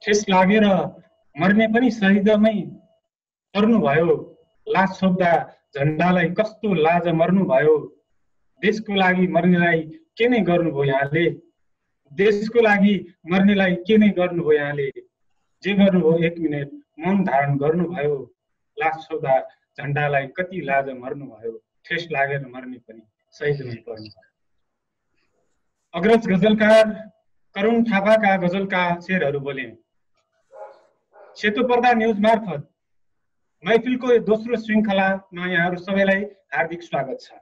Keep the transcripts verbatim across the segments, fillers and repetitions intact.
ठेस लागेर मर्ने पनि शहीदमै पर्नुभयो। लाज छोप्दा झन्डालाई कस्तो लाज मर्नुभयो। देशको लागि मर्नेलाई के नै गर्नुभयो यहाँले। देशको लागि मर्नेलाई के नै गर्नुभयो यहाँले। जे गर्नुभयो एक मिनट मौन धारण गर्नुभयो। लाज छोप्दा झन्डालाई कति लाज मर्नुभयो। ठेस लागेर मर्ने पनि शहीदमै पर्नुभयो। अग्रज गजलकार करुण थापाका गजलका शेरहरू बोले। सेतो पर्दा न्युज मार्फत महफिलको दोस्रो श्रृङ्खलामा यहाँहरू सबैलाई हार्दिक स्वागत छ।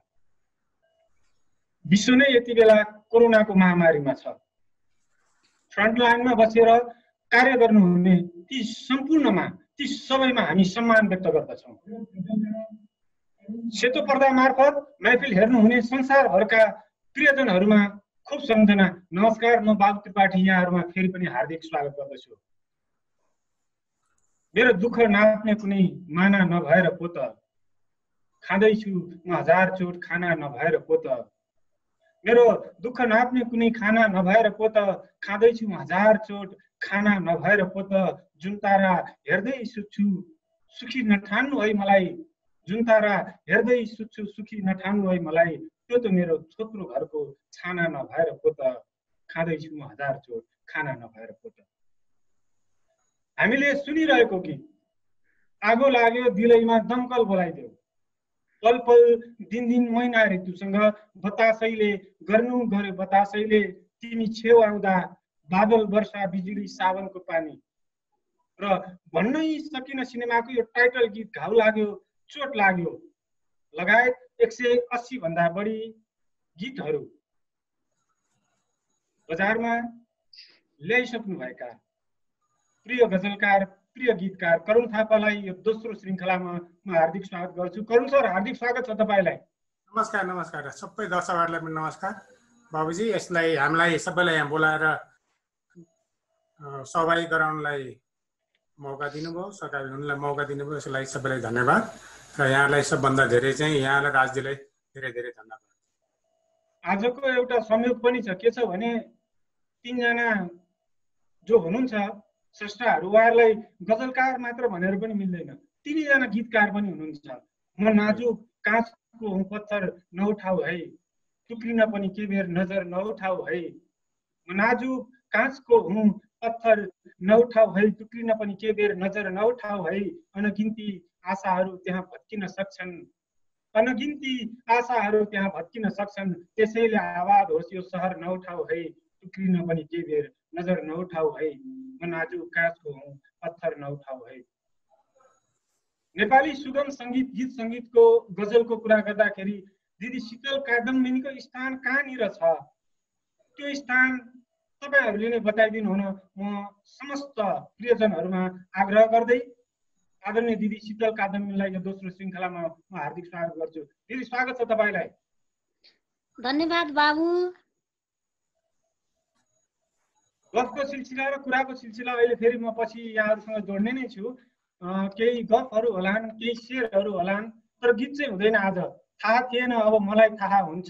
विश्व नै यति बेला कोरोनाको महामारीमा छ। फ्रन्टलाइनमा बसेर कार्य गर्नुहुने ती सम्पूर्णमा ती सबैमा हामी सम्मान व्यक्त गर्दछौँ। सेतो पर्दा मार्फत महफिल हेर्नुहुने संसारभरका प्रियजनहरूमा खूब सम्झना नमस्कार। म बाबु त्रिपाठी यहाँहरूमा फेरि पनि हार्दिक स्वागत गर्दछु। मेरो दुःख नाप्ने कुनै माना नभएर पो त खाँदैछु म हजार चोट खाना नभएर पो त। मेरो दुःख नाप्ने कुनै खाना नभएर पो त खाँदैछु म हजार चोट खाना नभएर पो त। जुन तारा हेर्दै सुत्छु सुखी नठान्नु है मलाई। जुन तारा हेर्दै सुत्छु सुखी नठान्नु है मलाई। त्यो त मेरो छोत्रो घरको छाना नभएर पो त खाँदैछु म हजार चोट खाना नभएर पो त। हामीले सुनिरहेको गीत आगो लाग्यो दिलैमा दमकल बोलाइदेऊ। पल पल दिन दिन महिना ऋतुसँग बतासैले गर्नु गरे बतासैले। तिमी छेउ आउँदा बादल वर्षा बिजुली सावनको पानी। र भन्नै सकिन सिनेमाको यो टाइटल गीत घाउ लाग्यो चोट लाग्यो लगायत एक सय अस्सी भन्दा बढी गीतहरू बजारमा ल्याइसक्नुभएका प्रिय गजलकार प्रिय गीतकार करुण थापालाई यो दोस्रो श्रृङ्खलामा म हार्दिक स्वागत गर्छु। करुण सर हार्दिक स्वागत छ तपाईँलाई। नमस्कार नमस्कार सबै दर्शकहरूलाई पनि नमस्कार। बाबुजी यसलाई हामीलाई सबैलाई यहाँ बोलाएर सहभागी गराउनलाई मौका दिनुभयो, सहभागी हुनलाई मौका दिनुभयो, यसको लागि सबैलाई धन्यवाद। र यहाँलाई सबभन्दा धेरै चाहिँ यहाँलाई राजजीलाई धेरै धेरै धन्यवाद। आजको एउटा संयोग पनि छ। के छ भने तीनजना जो हुनुहुन्छ स्रष्टाहरू उहाँहरूलाई गजलकार मात्र भनेर पनि मिल्दैन। तिनैजना गीतकार पनि हुनुहुन्छ। म नाजुक काँचको हुँ पत्थर नउठाऊ है। टुक्रिन पनि के बेर नजर नउठाऊ है। म नाजुक काँचको हुँ पत्थर नउठाऊ है। टुक्रिन पनि के बेर नजर नउठाऊ है। अनगिन्ती आशाहरू त्यहाँ भत्किन सक्छन्। अनगिन्ती आशाहरू त्यहाँ भत्किन सक्छन्। त्यसैले आवाज होस् यो सहर नउठाऊ है। टुक्रिन पनि के बेर नजर नउठाऊ है। म नाजुक काँचको हुँ पत्थर नउठाऊ है। नेपाली सुगम सङ्गीत गीत सङ्गीतको गजलको कुरा गर्दाखेरि दिदी शीतल कादम्बिनीको स्थान कहाँनिर छ त्यो स्थान तपाईँहरूले नै बताइदिनु हुन म समस्त प्रियजनहरूमा आग्रह गर्दै आदरणीय दिदी शीतल कादम्बिनीलाई यो दोस्रो श्रृङ्खलामा म हार्दिक स्वागत गर्छु। दिदी स्वागत छ तपाईँलाई। धन्यवाद बाबु। गफको सिलसिला र कुराको सिलसिला अहिले फेरि म पछि यहाँहरूसँग जोड्ने नै छु। केही गफहरू होलान् केही शेरहरू होलान् तर गीत चाहिँ हुँदैन आज। थाहा थिएन अब मलाई थाहा हुन्छ।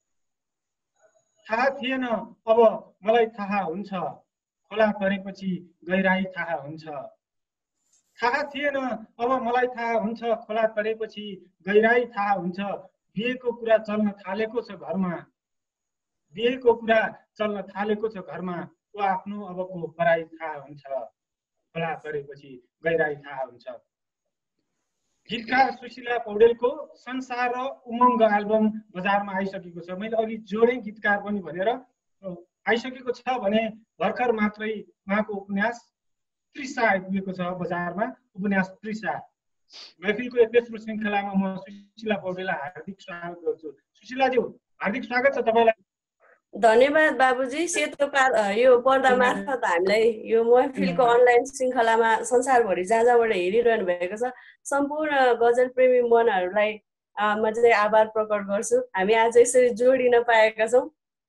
थाहा थिएन अब मलाई थाहा हुन्छ। खोला परेपछि गहिराई थाहा हुन्छ। थाहा थिएन अब मलाई थाहा हुन्छ। खोला परेपछि गहिराई थाहा हुन्छ। बिहेको कुरा चल्न थालेको छ घरमा। बिहेको कुरा चल्न थालेको छ घरमा। ऊ आफ्नो अबको पराई थाहा हुन्छ। खोला परेपछि गहिराई थाहा हुन्छ। गीतकार सुशीला पौडेलको संसार र उमङ्ग एल्बम बजारमा आइसकेको छ। मैले अघि जोडेँ गीतकार पनि भनेर आइसकेको छ भने भर्खर मात्रै उहाँको उपन्यास त्रिसा आइपुगेको छ बजारमा। उपन्यास त्रिसा महफिलको यो तेस्रो श्रृङ्खलामा म सुशीला पौडेललाई हार्दिक स्वागत गर्छु। सुशीलाज्यू हार्दिक स्वागत छ तपाईँलाई। धन्यवाद बाबुजी। सेतो यो पर्दा मार्फत हामीलाई यो महफिलको अनलाइन श्रृङ्खलामा संसारभरि जहाँ जहाँबाट हेरिरहनु भएको छ सम्पूर्ण गजल प्रेमी मनहरूलाई म चाहिँ आभार प्रकट गर्छु। हामी आज यसरी जोडिन पाएका छौँ।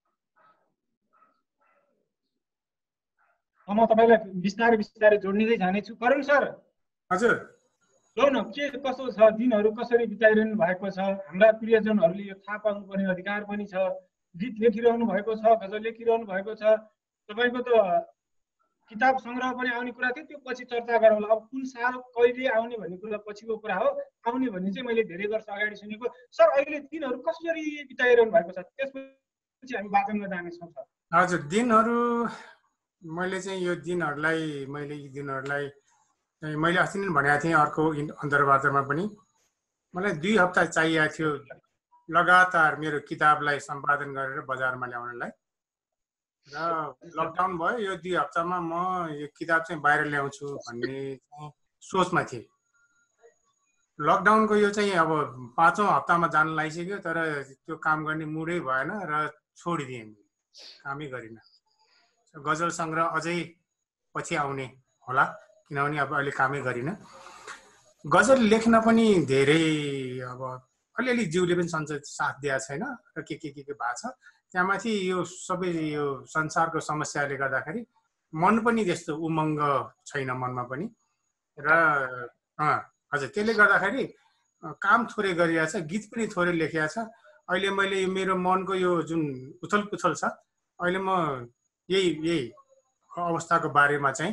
म तपाईँलाई बिस्तारै बिस्तारै जोड्दै जानेछु। करुण सर हजुर लौ न के कसो छ दिनहरू कसरी बिताइरहनु भएको छ। हाम्रा प्रियजनहरूले यो थाहा पाउनुपर्ने अधिकार पनि छ। गीत लेखिरहनु भएको छ गजल लेखिरहनु भएको छ। तपाईँको त किताब सङ्ग्रह पनि आउने कुरा थियो, त्यो पछि चर्चा गरौँला। अब कुन साल कहिले आउने भन्ने कुरा पछिको कुरा हो। आउने भन्ने चाहिँ मैले धेरै वर्ष अगाडि सुनेको। सर अहिले दिनहरू कसरी बिताइरहनु भएको छ, त्यसपछि हामी वाचनमा जानेछौँ सर। हजुर, दिनहरू मैले चाहिँ यो दिनहरूलाई मैले यी दिनहरूलाई मैले अस्ति नै भनेको थिएँ अर्को अन्तर्वार्तामा पनि, मलाई दुई हप्ता चाहिएको थियो लगातार मेरो किताबलाई सम्पादन गरेर बजारमा ल्याउनलाई। र लकडाउन भयो, यो दुई हप्तामा म यो किताब चाहिँ बाहिर ल्याउँछु भन्ने चाहिँ सोचमा थिएँ। लकडाउनको यो चाहिँ अब पाँचौँ हप्तामा जान लागिसक्यो, तर त्यो काम गर्ने मुडै भएन र छोडिदिएँ, कामै गरिनँ। गजल सङ्ग्रह अझै पछि आउने होला, किनभने अब अहिले कामै गरिनँ। गजल लेख्न पनि धेरै अब अलिअलि जिउले पनि सञ्चय साथ दिएको छैन र के के के के भएको छ। त्यहाँमाथि यो सबै यो संसारको समस्याले गर्दाखेरि मन पनि त्यस्तो उमङ्ग छैन मनमा पनि। र हजुर, त्यसले गर्दाखेरि काम थोरै गरिएको छ, गीत पनि थोरै लेखिएको छ। अहिले मैले मेरो मनको यो जुन उथल पुथल छ, अहिले म यही यही अवस्थाको बारेमा चाहिँ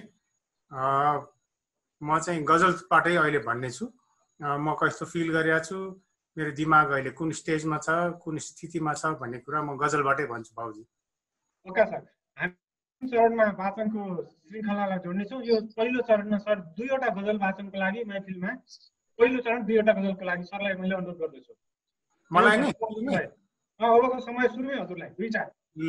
म चाहिँ गजलबाटै अहिले भन्ने छु। म कस्तो फिल गरिरहेको छु, मेरो दिमाग अहिले कुन स्टेजमा छ, कुन स्थितिमा छ भन्ने कुरा म गजलबाटै भन्छु बाबुजी। ओके सर, हामी चरणमा वाचनको श्रृङ्खलालाई जोड्नेछौँ। यो पहिलो चरणमा सर दुईवटा गजल वाचनको लागि महफिलमा पहिलो चरण दुईवटा गजलको लागि सरलाई मैले अनुरोध गर्दैछु। मलाई नै अबको समय सुरुमै हजुरलाई दुईटा। ल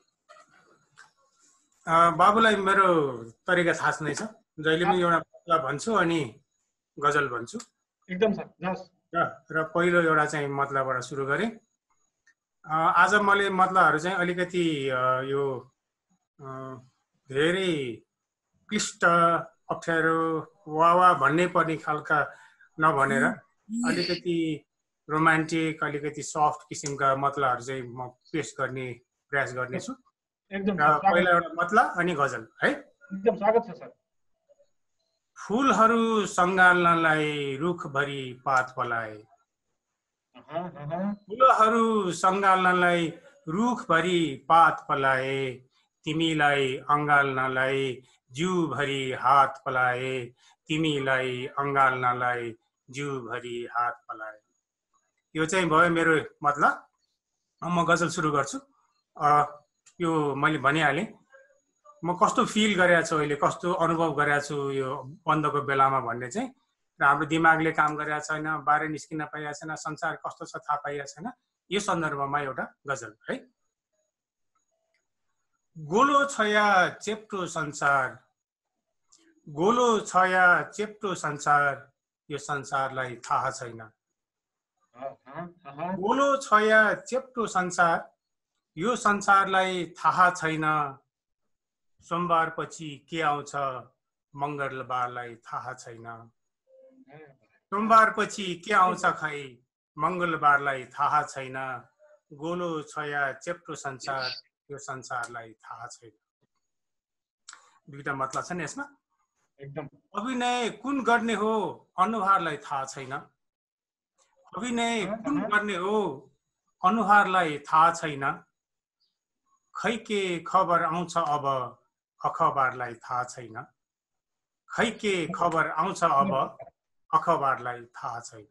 बाबुलाई मेरो तरिका थाहा नै छ, जहिले पनि एउटा मतलब भन्छु अनि गजल भन्छु। एकदम सर, जस। र पहिलो एउटा चाहिँ मतलबबाट सुरु गरेँ। आज मैले मतलबहरू चाहिँ अलिकति यो धेरै क्लिष्ट अप्ठ्यारो वा वा भन्नै पर्ने खालका नभनेर अलिकति रोमान्टिक, अलिकति सफ्ट किसिमका मतलबहरू चाहिँ म पेश गर्ने प्रयास गर्नेछु। एकदम पहिला एउटा मतलब अनि गजल है। एकदम स्वागत छ सर। फूलहरू सङ्गाल्नलाई रुखभरि पात पलाए, फूलहरू सङ्गाल्नलाई रुखभरि पात पलाए, तिमीलाई अँगाल्नलाई जिउभरि हात पलाए, तिमीलाई अँगाल्नलाई जिउभरि हात पलाए। यो चाहिँ भयो मेरो मतलब। म गजल सुरु गर्छु। यो मैले भनिहालेँ म कस्तो फिल गरेको छु अहिले, कस्तो अनुभव गरेको छु यो बन्दको बेलामा भन्ने चाहिँ। र हाम्रो दिमागले काम गरेको छैन, बाहिर निस्किन पाइएको छैन, संसार कस्तो छ थाहा पाइएको छैन। यो सन्दर्भमा एउटा गजल है। गोलो छ या चेप्टो संसार, गोलो छ या चेप्टो संसार, यो संसारलाई थाहा छैन। गोलो छ या चेप्टो संसार, यो संसारलाई थाहा छैन। सोमबार पछि के आउँछ मङ्गलबारलाई थाहा छैन। सोमबार पछि के आउँछ खै मङ्गलबारलाई थाहा छैन। गोलो छ या चेप्टो संसार, यो संसारलाई थाहा छैन। दुईटा मतलब छ नि यसमा। एकदम अभिनय कुन गर्ने हो अनुहारलाई थाहा छैन। अभिनय कुन गर्ने हो अनुहारलाई थाहा छैन। खै के खबर आउँछ अब अखबारलाई थाहा छैन। खै के खबर आउँछ अब अखबारलाई थाहा छैन।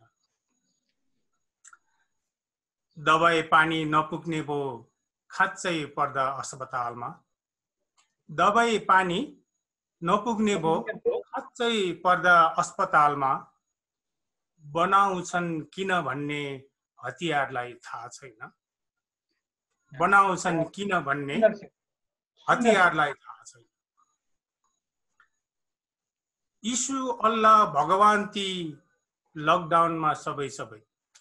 दबाई पानी नपुग्ने भो खाँच्चै पर्दा अस्पतालमा, दबाई पानी नपुग्ने भो खाँच्चै पर्दा अस्पतालमा, बनाउँछन् किन भन्ने हतियारलाई थाहा छैन। बनाउँछन् किन भन्ने हतियारलाई थाहा छैन। यीशु अल्लाह भगवान ती लकडाउनमा सबै सबै,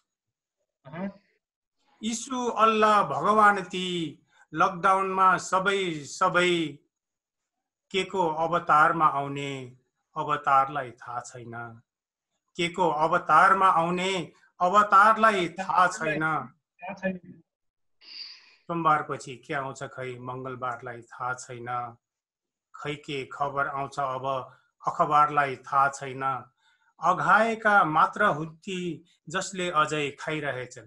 यीशु अल्लाह भगवान ती लकडाउनमा सबै सबै, के को अवतारमा आउने अवतारलाई थाहा छैन। के को अवतारमा आउने अवतारलाई थाहा छैन। सोमबार पछि के आउँछ खै मङ्गलबारलाई थाहा छैन। खै के खबर आउँछ अब अखबारलाई थाहा छैन। अघाएका मात्र हुन्ती जसले अझै खाइरहेछन्।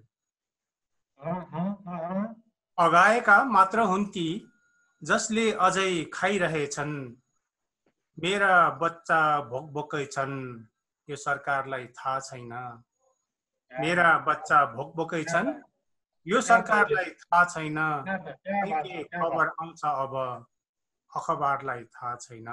अघाएका मात्र हुन्ती जसले अझै खाइरहेछन्। मेरा बच्चा भोक भोकै छन् यो सरकारलाई थाहा छैन। मेरा बच्चा भोक भोकै छन् यो सरकारलाई थाहा छैन। के खबर आउँछ अब अखबारलाई थाहा छैन।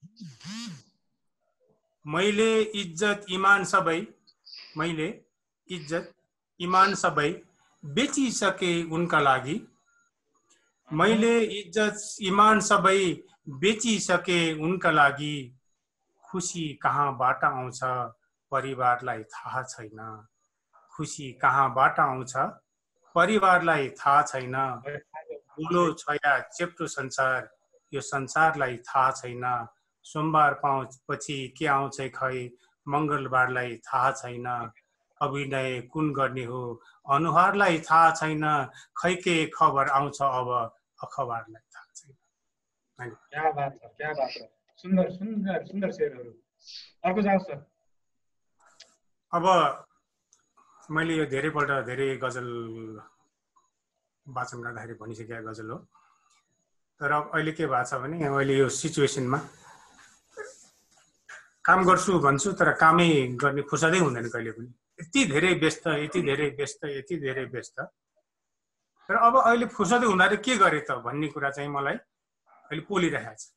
मैले इज्जत इमान सबै मैले इज्जत इमान सबै बेचिसके उनका लागि। मैले इज्जत इमान सबै बेचिसके उनका लागि। खुसी कहाँबाट आउँछ परिवारलाई थाहा छैन। खुसी कहाँबाट आउँछ परिवारलाई थाहा छैन। ठुलो छया चेप्टो संसार यो संसारलाई थाहा छैन। सोमबार पाउँपछि के आउँछ खै मङ्गलबारलाई थाहा छैन। अभिनय कुन गर्ने हो अनुहारलाई थाहा छैन। खै के खबर आउँछ अब अखबारलाई थाहा छैन। क्या बात छ, क्या बात छ। सुन्दर सुन्दर सुन्दर शेरहरू। अर्को जाऊ सर। अब मैले यो धेरैपल्ट धेरै गजल वाचन गर्दाखेरि भनिसकेका गजल हो। तर अहिले के भएको छ भने अहिले यो सिचुएसनमा काम गर्छु भन्छु तर कामै गर्ने फुर्सदै हुँदैन कहिले पनि। यति धेरै व्यस्त यति धेरै व्यस्त यति धेरै व्यस्त। तर अब अहिले फुर्सदै हुँदाखेरि के गरे त भन्ने कुरा चाहिँ मलाई अहिले पोलिरहेको छ।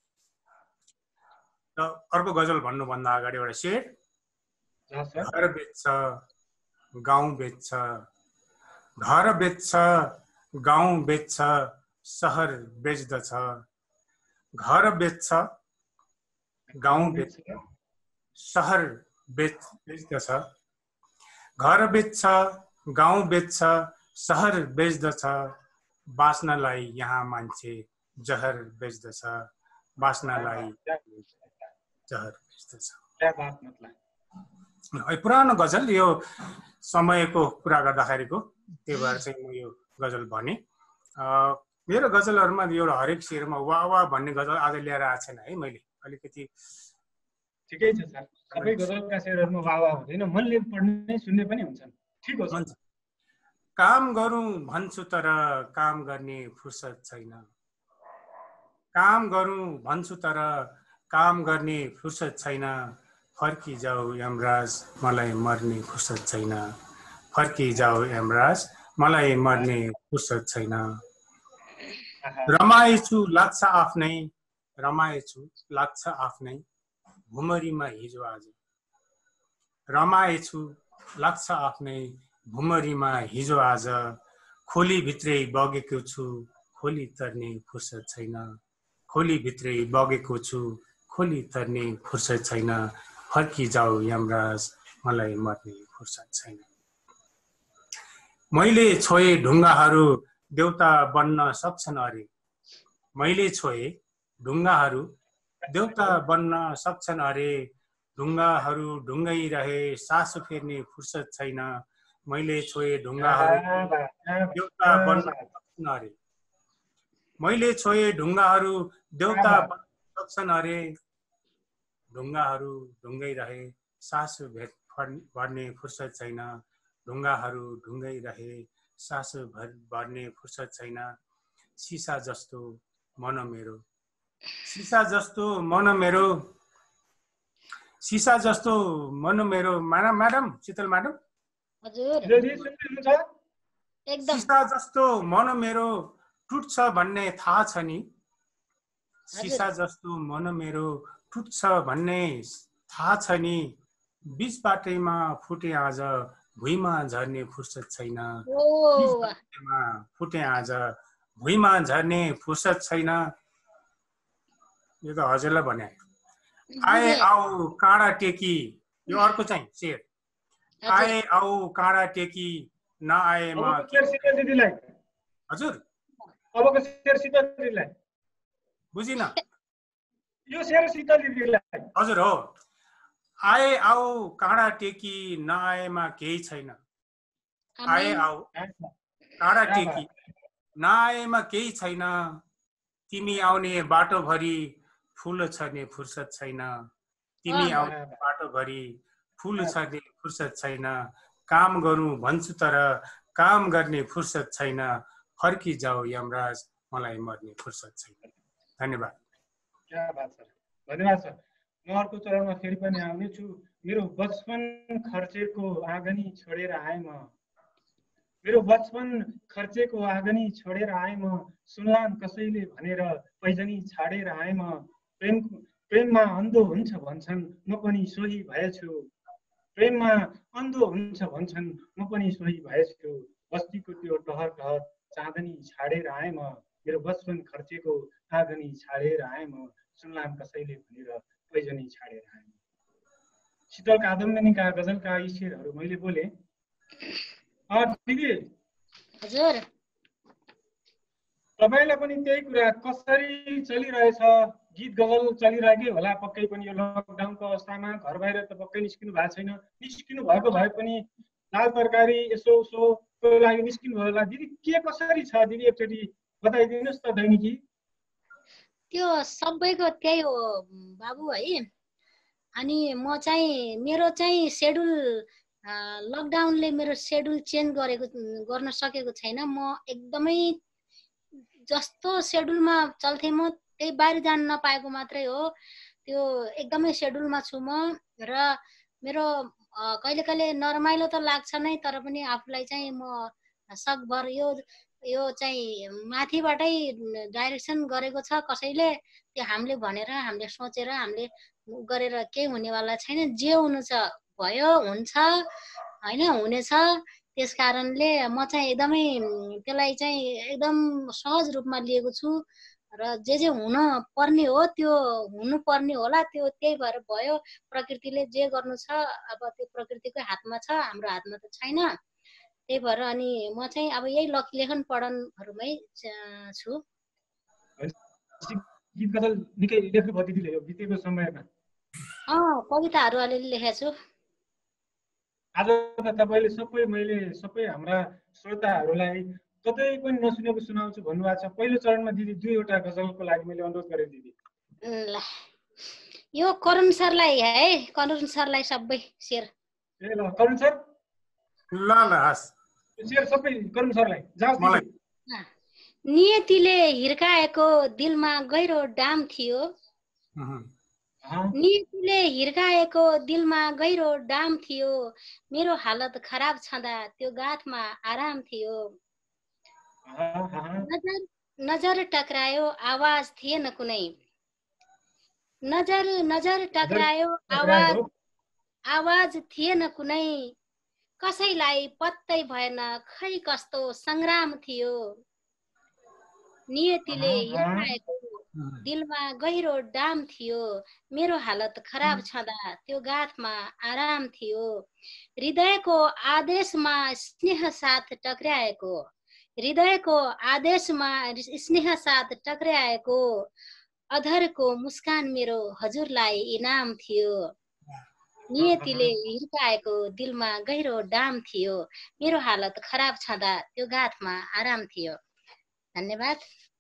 र अर्को गजल भन्नुभन्दा अगाडि एउटा शेर। घर बेच्छ गाउँ बेच्छ घर बेच्छ गाउँ बेच्छ सहर बेच्दछ। घर बेच्छ गाउँ बेच्छ सहर बेच बेच्दछ। घर बेच्छ गाउँ बेच्छ सहर बेच्दछ। बाँच्नलाई यहाँ मान्छे जहर बेच्दछ। बाँच्नलाई जहर बेच्दछ। पुरानो गजल यो समयको कुरा गर्दाखेरिको त्यही भएर चाहिँ म यो गजल भने। मेरो गजलहरूमा एउटा हरेक शेरमा वाह वाह भन्ने गजल आज ल्याएर आएको छैन है मैले। अलिकति ठिकै छ सर। सबै गजलका शेरहरूमा वाह वाह हुँदैन, मनले पढ्ने सुन्ने पनि हुन्छन्। ठिक हो सर। काम गरौँ भन्छु तर काम गर्ने फुर्सद छैन। काम गरौँ भन्छु तर काम गर्ने फुर्सद छैन। फर्की जाऊ यमराज मलाई मर्ने फुर्सद छैन। फर्की जाऊ यमराज मलाई मर्ने फुर्सद छैन। रमाएछु लाग्छ आफ्नै रमाएछु लाग्छ आफ्नै भुमरीमा हिजो आज। रमाएछु लाग्छ आफ्नै भुमरीमा हिजो आज। खोली भित्रै बगेको छु खोली तर्ने फुर्सद छैन। खोली भित्रै बगेको छु खोली तर्ने फुर्सद छैन। फर्की जाऊ यमराज मलाई मर्ने फुर्सद छैन। मैले छोए ढुङ्गाहरू देउता बन्न सक्छन् अरे। मैले छोए ढुङ्गाहरू देउता बन्न सक्छन् अरे। ढुङ्गाहरू ढुङ्गै रहे सासु फेर्ने फुर्सद छैन। मैले छोए ढुङ्गाहरू देउता बन्न सक्छन् अरे। मैले छोए ढुङ्गाहरू देउता बन्न सक्छन् अरे। ढुङ्गाहरू ढुङ्गै रहे सासु भेट भर्ने फुर्सद छैन। ढुङ्गाहरू ढुङ्गै रहे सासु भर्ने फुर्सद छैन। सिसा जस्तो मन मेरो सिसा जस्तो मन मेरो सिसा जस्तो मन मेरो म्याडम म्याडम शीतल म्याडम हजुर एकदम सिसा जस्तो मन मेरो टुट्छ भन्ने थाहा छ नि। सिसा जस्तो मन मेरो टुट्छ भन्ने थाहा छ नि। बीच बाटैमा फुटे आज भुइँमा झर्ने फुर्सद छैन। फुटे आज भुइँमा झर्ने फुर्सद छैन। यो त हजुरलाई भने आए आऊ काँडा टेकी। यो अर्को चाहिँ शेर। आए आऊ काँडा टेकी नआएमा दिदीलाई हजुर अबको शेर शीतल दिदीलाई बुझिन। यो शेर शीतल दिदीलाई हजुर हो। आए आऊ काँडा टेकी नआएमा केही छैन। आए आऊ काँडा टेकी नआएमा केही छैन। तिमी आउने बाटोभरि फुल छर्ने फुर्सद छैन। तिमी आउने बाटोभरि फुल छर्ने फुर्सद छैन। काम गरौँ भन्छु तर काम गर्ने फुर्सद छैन। फर्की जाऊ यमराज मलाई मर्ने फुर्सद छैन। धन्यवाद। क्या बात छ, धन्यवाद सर। म अर्को चरणमा फेरि पनि आउने छु। मेरो बचपन खर्चेको आँगनी छोडेर आए म मेरो बचपन खर्चेको आँगनी छोडेर आए म सुन्लान् कसैले भनेर पैजनी छाडेर आए म प्रेम प्रेममा अन्धो हुन्छ भन्छन् म पनि सोही भएछु प्रेममा अन्धो हुन्छ भन्छन् म पनि सोही भएछु बस्तीको त्यो टहर टहर चाँदनी छाडेर आए म मेरो बचपन खर्चेको आँगनी छाडेर आए म सुन्लान् कसैले भनेर पैजनी छाडेर आए म। शीतल कादम्बिनीका गजलका यी शेरहरू मैले बोले। दिदी हजुर तपाईलाई पनि त्यही कुरा कसरी चलिरहेछ? गीत गजल चलिरहेकै होला पक्कै पनि यो लकडाउनको अवस्थामा घर बाहिर त पक्कै निस्किनु भएको छैन। निस्किनु भएको भए पनि दाल तरकारी यसो उसोको लागि निस्किनु भयो होला। दिदी के कसरी छ दिदी एकचोटि बताइदिनुहोस् त दैनिकी। त्यो सबैको त्यही हो बाबु है। अनि म चाहिँ मेरो चाहिँ सेड्युल लकडाउनले मेरो सेड्युल चेन्ज गरेको गर्न सकेको छैन। म एकदमै जस्तो सेड्युलमा चल्थेँ म त्यही बाहिर जान नपाएको मात्रै हो। त्यो एकदमै सेड्युलमा छु म र मेरो कहिले कहिले नरमाइलो त लाग्छ नै तर पनि आफूलाई चाहिँ म सकभर यो यो चाहिँ माथिबाटै डाइरेक्सन गरेको छ कसैले। त्यो हामीले भनेर हामीले सोचेर हामीले गरेर केही हुनेवाला छैन। जे हुनु छ भयो हुन्छ होइन हुनेछ। त्यस कारणले म चाहिँ एकदमै त्यसलाई चाहिँ एकदम सहज रूपमा लिएको छु र जे जे हुन पर्ने हो त्यो हुनुपर्ने होला त्यो त्यही भएर भयो। प्रकृतिले जे गर्नु छ अब त्यो प्रकृतिकै हातमा छ हाम्रो हातमा त छैन। त्यही भएर अनि म चाहिँ अब यही लेखन पढनहरूमै छु। गीत गजल निकै लेख्नु भयो दिदीले यो बितेको समयमा? अँ कविताहरू अलिअलि लेखेको छु। आज त तपाईँले सबै मैले सबै हाम्रा श्रोताहरूलाई कतै पनि नसुनेको सुनाउँछु भन्नुभएको छ। पहिलो चरणमा दिदी दुईवटा गजलको लागि मैले अनुरोध गरेँ दिदी। ल यो करुण सरलाई है करुण सरलाई सबै शेर। ए ल करुण सर ल ल हस् शेर सबै करुण सरलाई जाओस् दिदी। नियतिले हिर्काएको दिलमा गहिरो डाम थियो। नियतिले हिर्काएको दिलमा गहिरो डाम थियो। मेरो हालत खराब छँदा त्यो गाथमा आराम थियो। नजर नजर टक्रायो आवाज थिएन कुनै। नजर नजर टक्रायो आवाज आवाज थिएन कुनै। कसैलाई पत्तै भएन खै कस्तो संग्राम थियो। नियतिले हिर्काएको दिलमा गहिरो डाम थियो। मेरो हालत खराब छँदा त्यो गाथमा आराम थियो। हृदयको आदेशमा स्नेह साथ टक्राएको हृदयको आदेशमा स्नेह साथ टक्राएको अधरको मुस्कान मेरो हजुरलाई इनाम थियो। नियतिले हिर्काएको दिलमा गहिरो डाम थियो। मेरो हालत खराब छँदा त्यो गाथमा आराम थियो। धन्यवाद।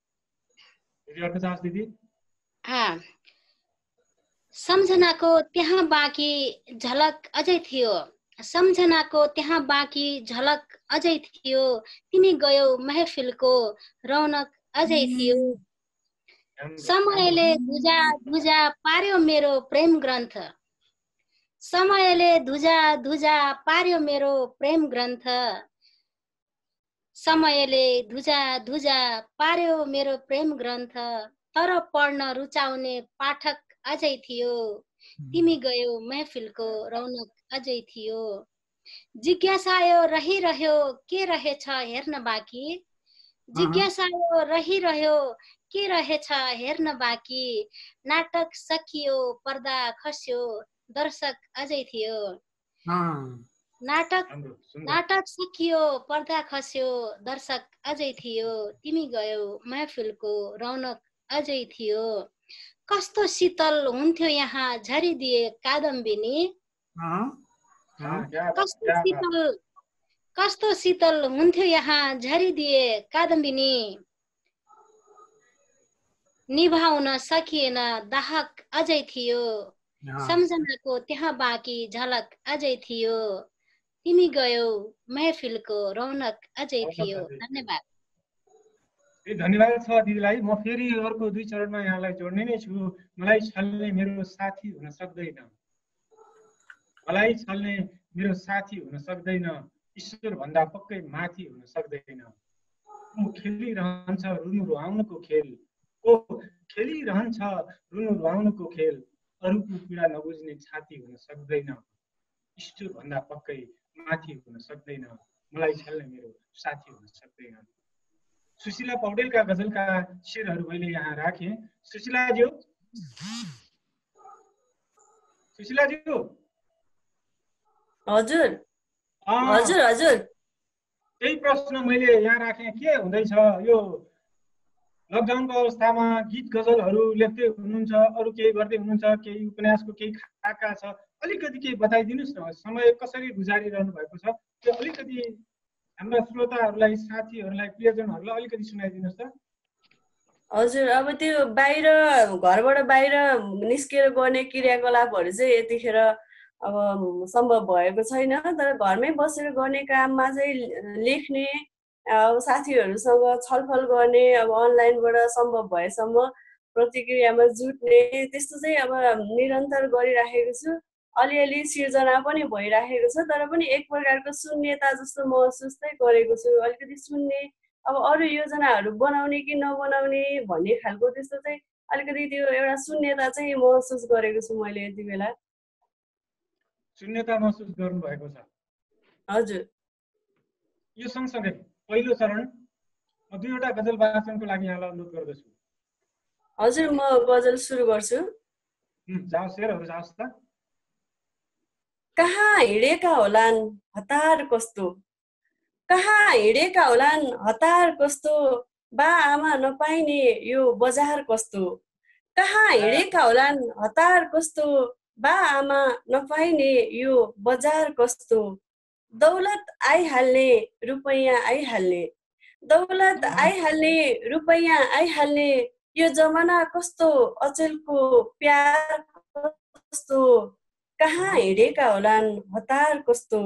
सम्झनाको त्यहाँ बाँकी झलक अझै थियो। सम्झनाको त्यहाँ बाँकी झलक अझै थियो। तिमी गयौ महफिलको रौनक अझै थियो। समयले धुजा धुजा पार्यो मेरो प्रेम ग्रन्थ। समयले धुजा धुजा पार्यो मेरो प्रेम ग्रन्थ। समयले धुजा धुजा पार्यो मेरो प्रेम ग्रन्थ। तर पढ्न रुचाउने पाठक अझै थियो। तिमी गयौ महफिलको रौनक अझै थियो। जिज्ञासायो रहिरह्यो के रहेछ हेर्न बाँकी। जिज्ञासायो रहिरह्यो के रहेछ हेर्न बाँकी। नाटक सकियो पर्दा खस्यो दर्शक अझै थियो। नाटक नाटक सकियो पर्दा खस्यो दर्शक अझै थियो। तिमी गयौ महफिलको रौनक अझै थियो। कस्तो शीतल हुन्थ्यो यहाँ झरिदिए कादम्बिनी। कस्तो शीतल कस्तो शीतल हुन्थ्यो यहाँ झरिदिए कादम्बिनी। निभाउन सकिएन दाहक अझै थियो। सम्झनाको त्यहाँ बाँकी झलक अझै थियो। तिमी गयौ महफिलको रौनक अझै थियो। धन्यवाद। ए धन्यवाद छ दिदीलाई। म फेरि अर्को दुई चरणमा यहाँलाई जोड्ने नै छु। मलाई छल्ने मेरो साथी हुन सक्दैन, मलाई छल्ने मेरो साथी हुन सक्दैन, ईश्वर भन्दा पक्कै माथि हुन सक्दैन। ऊ खेलिरहन्छ रुनु रुवाउनुको खेल, ओ खेलिरहन्छ रुनु रुवाउनुको खेल, अरूको पीडा नबुझ्ने छाती हुन सक्दैन, ईश्वर भन्दा पक्कै माथि हुन सक्दैन, मलाई छल्ने मेरो साथी हुन सक्दैन। सुशीला पौडेलका गजलका शेरहरू मैले यहाँ राखेँ। सुशीलाज्यू सुशीलाज्यू हजुर हजुर हजुर त्यही प्रश्न मैले यहाँ राखेँ। के हुँदैछ यो लकडाउनको अवस्थामा? गीत गजलहरू लेख्दै हुनुहुन्छ, अरू केही गर्दै हुनुहुन्छ, केही उपन्यासको केही खाका छ, अलिकति केही बताइदिनुहोस् न। समय कसरी गुजारिरहनु भएको छ त्यो अलिकति हाम्रा श्रोताहरूलाई, साथीहरूलाई, प्रियजनहरूलाई अलिकति सुनाइदिनुहोस् त। हजुर, अब त्यो बाहिर घरबाट बाहिर निस्केर गर्ने क्रियाकलापहरू चाहिँ यतिखेर अब सम्भव भएको छैन, तर घरमै बसेर गर्ने काममा चाहिँ लेख्ने, अब साथीहरूसँग छलफल गर्ने, अब अनलाइनबाट सम्भव भएसम्म प्रतिक्रियामा जुट्ने, त्यस्तो चाहिँ अब निरन्तर गरिराखेको छु। अलिअलि सिर्जना पनि भइराखेको छ, तर पनि एक प्रकारको शून्यता जस्तो महसुस चाहिँ गरेको छु। अलिकति सुन्ने, अब अरू योजनाहरू बनाउने कि नबनाउने भन्ने खालको त्यस्तो चाहिँ अलिकति त्यो एउटा शून्यता चाहिँ महसुस गरेको छु मैले यति बेला। शून्यता महसुस गर्नु भएको छ? हजुर। यो सँगसँगै पहिलो चरण म दुईवटा गजल वाचनको लागि यहाँलाई अनुरोध गर्दछु। हजुर, म गजल सुरु गर्छु। जाओस् शेरहरू जाओस् त। कहाँ हिँडेका होलान् हतार कस्तो, कहाँ हिँडेका होलान् हतार कस्तो, बा आमा नपाइने यो बजार कस्तो, कहाँ हिँडेका होलान् हतार कस्तो, बा आमा नपाइने यो बजार कस्तो, दौलत आइहाल्ने रुपैयाँ आइहाल्ने, दौलत आइहाल्ने रुपैयाँ आइहाल्ने, यो जमाना कस्तो अचेलको प्यार कस्तो, कहाँ हिँडेका होलान् हतार कस्तो।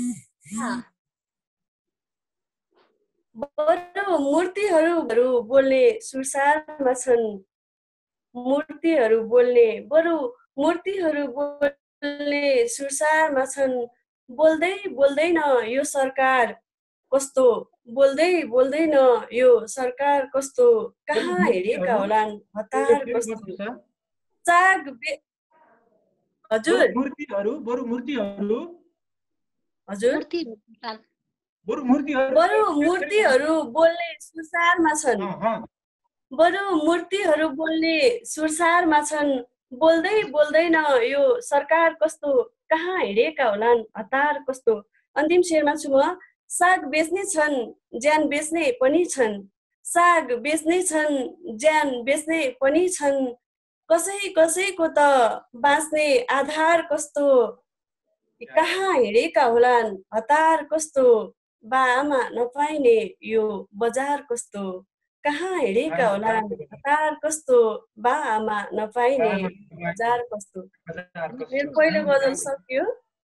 बरु मूर्तिहरू बोल्ने सुरसारमा छन्, मूर्तिहरू बोल्ने बरु मूर्तिहरू बोल्ने सुरसारमा छन्, बोल्दै बोल्दैन यो सरकार कस्तो, बोल्दै बोल्दैन यो सरकार कस्तो, कहाँ हिँडेका होलान् हतार कस्तो। चाग बे हजुर मूर्तिहरू बरु मूर्तिहरू हजुर बरु मूर्तिहरू बरु मूर्तिहरू बोल्ने सुरसारमा छन्, बरु मूर्तिहरू बोल्ने सुरसारमा छन्, बोल्दै बोल्दैन यो सरकार कस्तो, कहाँ हिँडेका होलान् हतार कस्तो। अन्तिम शेरमा छु म। साग बेच्ने छन् ज्यान बेच्ने पनि छन्, साग बेच्ने छन् ज्यान बेच्ने पनि छन्, कसै कसैको त बाँच्ने आधार कस्तो, कहाँ हिँडेका होलान् हतार कस्तो, बा आमा नपाइने यो बजार कस्तो, कहाँ हिँडेका होलान् हतार कस्तो, बा आमा नपाइने बजार कस्तो। मेरो पहिलो गजल सक्यो।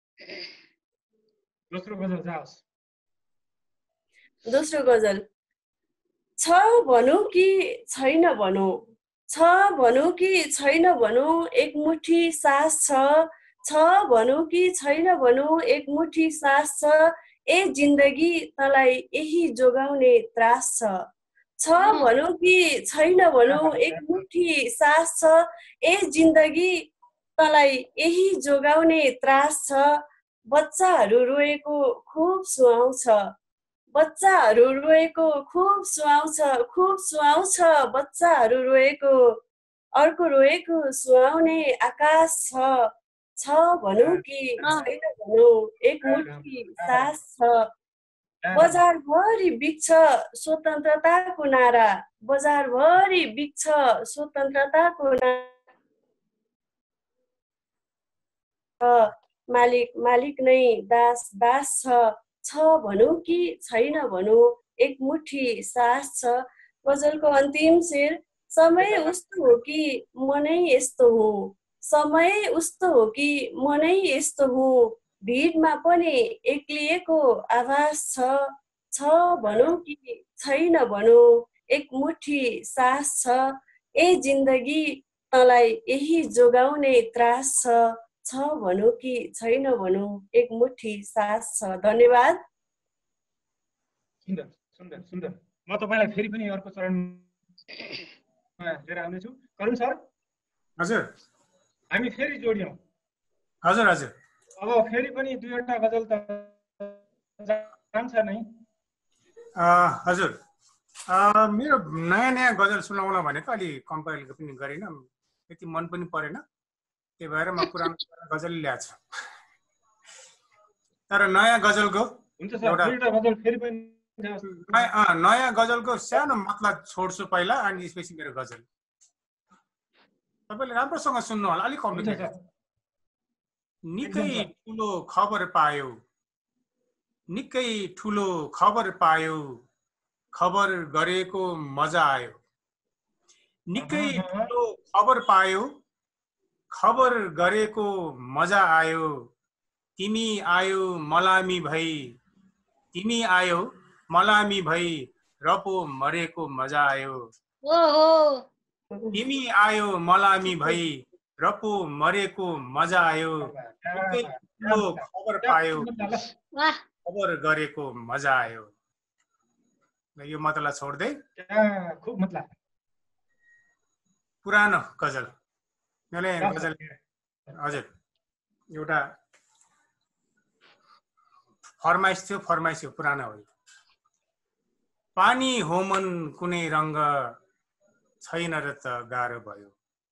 दोस्रो गजल जाओस्। दोस्रो गजल। छ भनौँ कि छैन भनौँ, छ भनौँ कि छैन भनौँ, एक मुठी सास छ, छ भनौँ कि छैन भनौँ, एक मुठी सास छ, ए जिन्दगी तँलाई यही जोगाउने त्रास छ, छ भनौँ कि छैन भनौँ, एक मुठी सास छ, ए जिन्दगी तँलाई यही जोगाउने त्रास छ, बच्चाहरू रोएको खुब सुहाउँछ, बच्चाहरू रोएको खुब सुहाउँछ, खुब सुहाउँछ बच्चाहरू रोएको, अर्को रोएको सुहाउने आकाश छ, छ भनौँ कि छैन भनौँ, एक मुठी सास छ, बजारभरि बिक्छ स्वतन्त्रताको नारा, बजारभरि बिक्छ स्वतन्त्रताको नारा, मालिक मालिक नै दास दास छ, छ भनौँ कि छैन भनौँ, एक मुठी सास छ। गजलको अन्तिम शेर। समय उस्तो हो कि मनै यस्तो हुँ, समय उस्तो हो कि मनै यस्तो हुँ, भिडमा पनि एक्लिएको आवाज छ, छ भनौँ कि छैन भनौँ, एक मुठी सास छ, ए जिन्दगी तँलाई यही जोगाउने त्रास छ, छ भनौँ कि छैन भनौँ एक मुठी सास छ। धन्यवाद। सुन्दर सुन्दर सुन्दर। म तपाईँलाई फेरि पनि अर्को चरणमा लिएर आउनेछु। करुण सर। हजुर। हामी फेरि जोड्यौँ। हजुर हजुर। अब फेरि पनि दुईवटा गजल त जान्छ नै। हजुर, मेरो नयाँ नयाँ गजल सुनाउन भनेको अलि कम्पाइल पनि गरेन, त्यति मन पनि परेन, त्यही भएर म पुरानो गजल ल्याएको छु। तर नयाँ गजलको एउटा गजल फेरि पनि नयाँ गजलको सानो मतलब छोड्छु पहिला, अनि त्यसपछि मेरो गजल तपाईँले राम्रोसँग सुन्नु होला। अलिक कम्प्लिकेटेड। निकै ठुलो खबर पायो, निकै ठुलो खबर पायो, खबर गरेको मजा आयो। निकै ठुलो खबर पायो, खबर गरेको मजा आयो। तिमी आयो मलामी भई, तिमी आयो मलामी भई, रपो मरेको मजा आयो। तिमी आयो मलामी भई, रपो मरेको मजा आयो। निकै ठुलो खबर पायो, खबर गरेको मजा आयो। यो मतलब छोड्दै खूब मतलब पुरानो गजल मैले गजल हजुर एउटा फरमाइस थियो, फरमाइस हो, पुरानो हो। पानी होमन कुनै रङ्ग छैन र त गाह्रो भयो।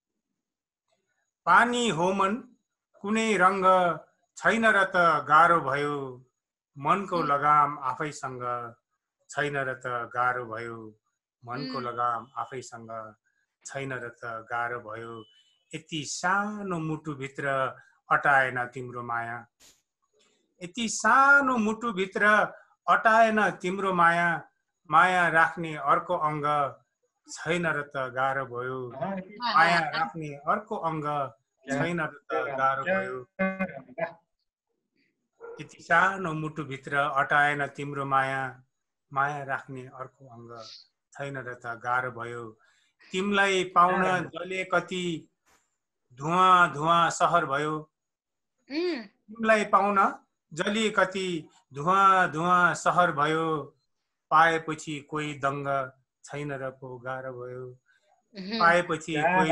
पानी होमन कुनै रङ्ग छैन र त गाह्रो भयो। मनको लगाम आफैसँग छैन र त गाह्रो भयो। मनको लगाम आफैसँग छैन र त गाह्रो भयो। यति सानो मुटुभित्र अटाएन तिम्रो माया, यति सानो मुटुभित्र अटाएन तिम्रो माया। माया राख्ने अर्को अङ्ग छैन र त गाह्रो भयो। माया राख्ने अर्को अङ्ग छैन र त गाह्रो भयो। यति सानो मुटुभित्र अटाएन तिम्रो माया, माया राख्ने अर्को अङ्ग छैन र त गाह्रो भयो। तिमीलाई पाउन जले कति धुवा धुवा सहर भयो। तिमीलाई पाउन जले कति धुवा धुवा सहर भयो। पाएपछि कोही दङ्ग छैन र पो गाह्रो भयो। पाएपछि कोही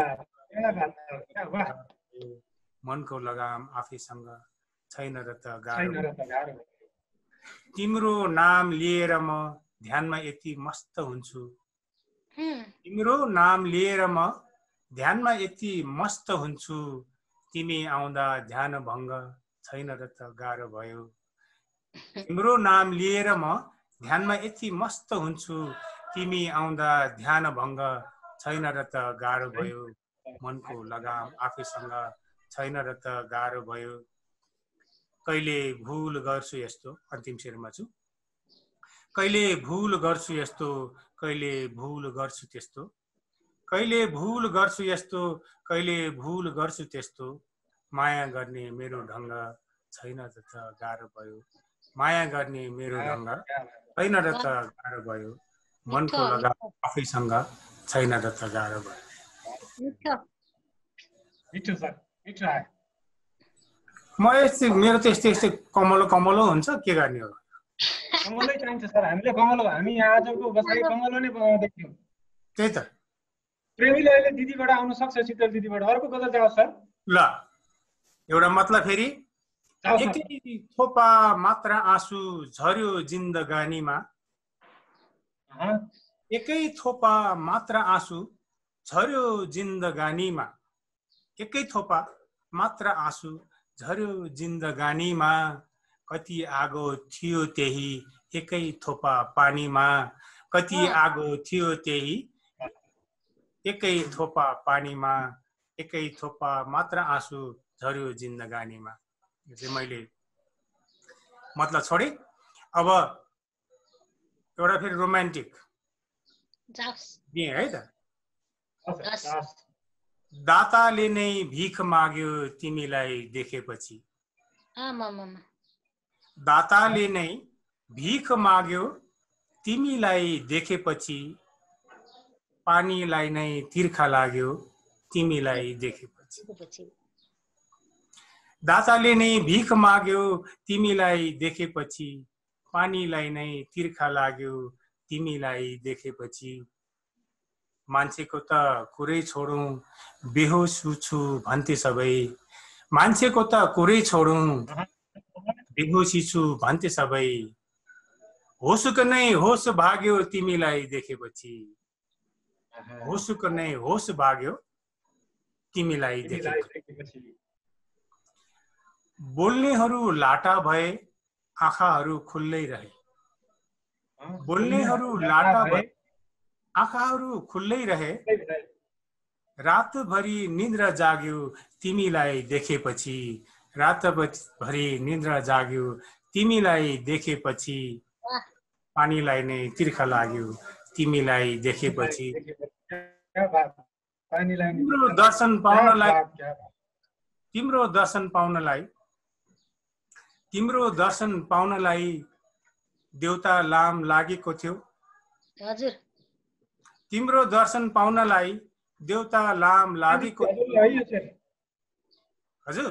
मनको लगाम आफैसँग छैन र त गाह्रो भयो। तिम्रो नाम लिएर म ध्यानमा यति मस्त हुन्छु, तिम्रो नाम लिएर म ध्यानमा यति मस्त हुन्छु। तिमी आउँदा ध्यान भङ्ग छैन र त गाह्रो भयो। तिम्रो नाम लिएर म ध्यानमा यति मस्त हुन्छु। तिमी आउँदा ध्यान भङ्ग छैन र त गाह्रो भयो। मनको लगाम आफैसँग छैन र त गाह्रो भयो। कहिले भुल गर्छु यस्तो, अन्तिम शेरमा छु। कहिले भुल गर्छु यस्तो, कहिले भुल गर्छु त्यस्तो। कहिले भुल गर्छु यस्तो, कहिले भुल गर्छु त्यस्तो। माया गर्ने मेरो ढङ्ग छैन र त गाह्रो भयो। माया गर्ने मेरो ढङ्ग छैन र त गाह्रो भयो। मनको लगाम आफैसँग छैन र त गाह्रो भयो। म यस्तै, मेरो त यस्तै यस्तै कमलो कमलो हुन्छ, के गर्ने हो। कमलै चाहिन्छ सर, हामीले कमलो, हामी आजको बसाइ कमलो नै देख्यौँ। त्यही त। प्रेमीले अहिले दिदीबाट आउन सक्छ, शीतल दिदीबाट। अर्को गजल जाओस् सर। ल एउटा मतलब फेरि। एकै थोपा मात्र आँसु झर्यो जिन्दगानीमा, एकै थोपा मात्र आँसु झर्यो जिन्दगानीमा। एकै थोपा मात्र आँसु झर्यो जिन्दगानीमा। कति आगो थियो त्यही एकै थोपा पानीमा। कति आगो थियो त्यही एकै थोपा पानीमा। एकै थोपा मात्र आँसु झर्यो जिन्दगानीमा। यो चाहिँ मैले मतलब छोडेँ। अब एउटा फेरि रोमान्टिक दिएँ है त। दाताले नै भिख माग्यो तिमीलाई देखेपछि। दाताले नै भिख माग्यो तिमीलाई देखेपछि। पानीलाई नै तिर्खा लाग्यो तिमीलाई देखेपछि। दाताले नै भिख माग्यो तिमीलाई देखेपछि, पानीलाई नै तिर्खा लाग्यो तिमीलाई देखेपछि। मान्छेको त कुरै छोडौं बेहोस छु भन्थे सबै, मान्छेको त कुरै छोडौं बेहोसी छु भन्थे सबै, होसुक नै होस भाग्यो तिमीलाई देखेपछि, होसुक नै होस भाग्यो तिमीलाई देखेपछि। बोल्नेहरू लाटा भए आँखाहरू खुल्लै रहे, बोल्नेहरू लाटा भए आँखाहरू खुल्लै रहे, रातभरि निद्रा जाग्यो तिमीलाई देखेपछि, रातभरि निद्रा जाग्यो तिमीलाई देखेपछि। पानीलाई नै तिर्खा लाग्यो तिमीलाई देखेपछि। तिम्रो दर्शन पाउनलाई तिम्रो दर्शन पाउनलाई तिम्रो दर्शन पाउनलाई देउता लाम लागेको थियो। हजुर तिम्रो दर्शन पाउनलाई देउता लाम लागेको थियो। हजुर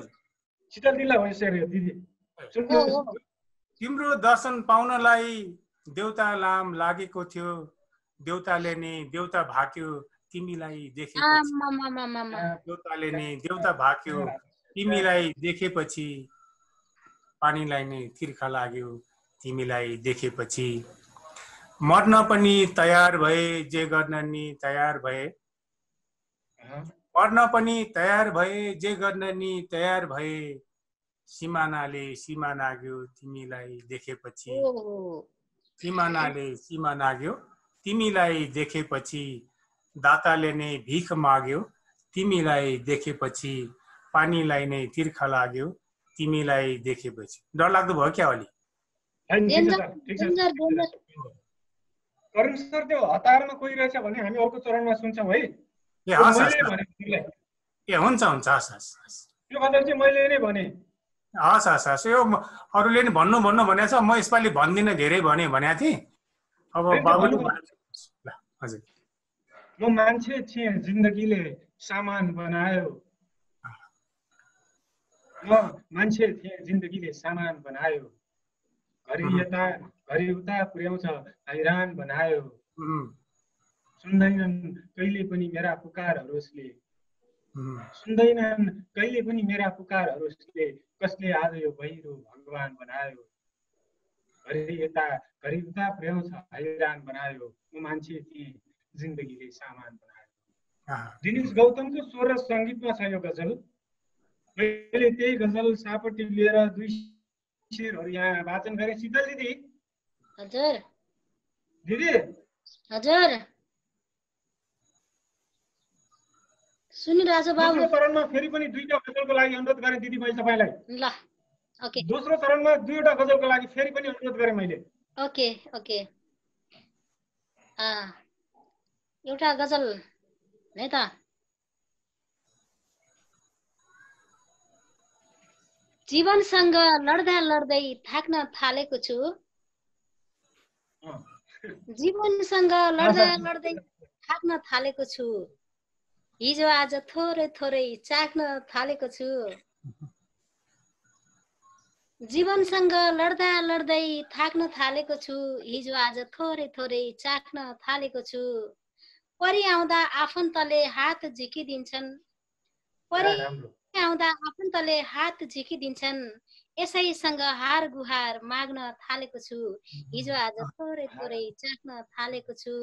तिम्रो दर्शन पाउनलाई देउता लाम लागेको थियो, देउताले नि देउता भाक्यो तिमीलाई देखेपछि, देउताले नि देउता भाक्यो तिमीलाई देखेपछि। पानीलाई नै तिर्खा लाग्यो तिमीलाई देखेपछि। मर्न पनि तयार भए जे गर्न नि तयार भए, मर्न पनि तयार भए जे गर्न नि तयार भए, सिमानाले सीमा नाग्यो तिमीलाई देखेपछि, सिमानाले सीमा नाग्यो तिमीलाई देखेपछि। दाताले नै भिख माग्यो तिमीलाई देखेपछि, पानीलाई नै तिर्खा लाग्यो तिमीलाई देखेपछि। डर लाग्दो भयो क्या अलि? करुण सर त्यो हतारमा कोही रहेछ भने हामी अर्को चरणमा सुन्छौँ है। ए हस् हस् ए हुन्छ हुन्छ हस् हस् यो गजल चाहिँ मैले नै भने। हस् हस् हस् यो अरूले नि भन्नु भन्नु भनेको छ, म यसपालि भन्दिनँ धेरै भने भनेको थिएँ। अब बाबुले ल हजुर। म मान्छे थिएँ जिन्दगीले सामान बनायो, म मान्छे थिएँ जिन्दगीले सामान बनायो, घरि यता घरि उता पुर्याउँछ हैरान बनायो। सुन्दैनन् कहिले पनि मेरा पुकारहरू उसले, सुन्दैनन् कहिले पनि मेरा पुकारहरू उसले, कसले आज यो बहिरो भगवान बनायो, घरि यता घरि उता पुर्याउँछ हैरान बनायो। म मान्छे थिएँ जिन्दगीले सामान बनायो। दिनेश गौतमको स्वर र सङ्गीतमा छ यो गजल। मैले त्यही गजल सापट्टि लिएर दुई शेरहरू यहाँ वाचन गरेँ। शीतल दिदी। हजुर दिदी। हजुर सुनिरहेछ बाबु। दोस्रो चरणमा फेरि पनि दुईटा गजलको लागि अनुरोध गरेँ दिदी मैले तपाईँलाई। ल ओके। दोस्रो चरणमा दुईवटा गजलको लागि फेरि पनि अनुरोध गरेँ मैले। ओके ओके अ एउटा गजल है त। जीवनसँग लड्दा लड्दै थाक्न थालेको छु, जीवनसँग लड्दा लड्दै थाक्न थालेको छु, हिजो आज थोरै थोरै चाख्न थालेको छु, जीवनसँग लड्दा लड्दै थाक्न थालेको छु, हिजो आज थोरै थोरै चाख्न थालेको छु। परि आउँदा आफन्तले हात झिकिदिन्छन्, परि आउँदा आफन्तले हात झिकिदिन्छन्, यसैसँग हार गुहार माग्न थालेको छु, हिजो आज थोरै थोरै चाख्न थालेको छु।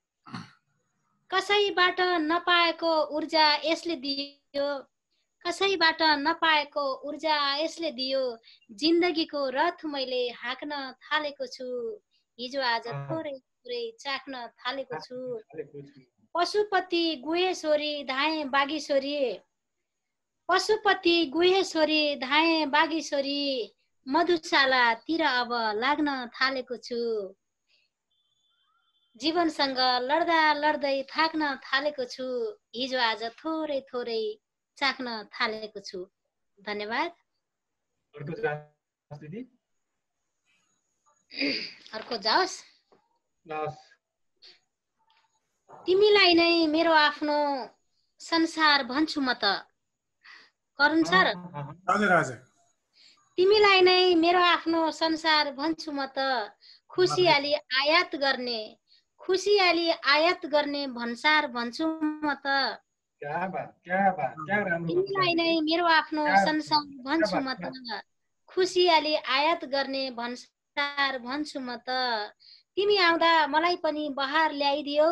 कसैबाट नपाएको ऊर्जा यसले दियो, कसैबाट नपाएको ऊर्जा यसले दियो, जिन्दगीको रथ मैले हाँक्न थालेको छु, हिजो आज थोरै थोरै चाख्न थालेको छु। पशुपति गुहेश्वरी धाए बागेश्वरी, पशुपति गुहेश्वरी धाए बागेश्वरी, मधुशालातिर अब लाग्न थालेको छु, जीवनसँग लड्दा लड्दै थाक्न थालेको छु, हिजो आज थोरै थोरै चाख्न थालेको छु। धन्यवाद। अर्को जाओस् दिदी। अर्को जाओस्। जाओस्। तिमीलाई नै मेरो आफ्नो संसार भन्छु म त। करुण सर, हजुर हजुर तिमीलाई नै मेरो आफ्नो संसार भन्छु म त। खुसियाली आयात गर्ने खुसियाली आयात गर्ने भन्सार भन्छु म त। क्या बात क्या बात क्या राम्रो तिमीलाई नै मेरो आफ्नो संसार भन्छु म त। खुसियाली आयात गर्ने भन्सार भन्छु म त। तिमी आउँदा मलाई पनि बहार ल्याइदियो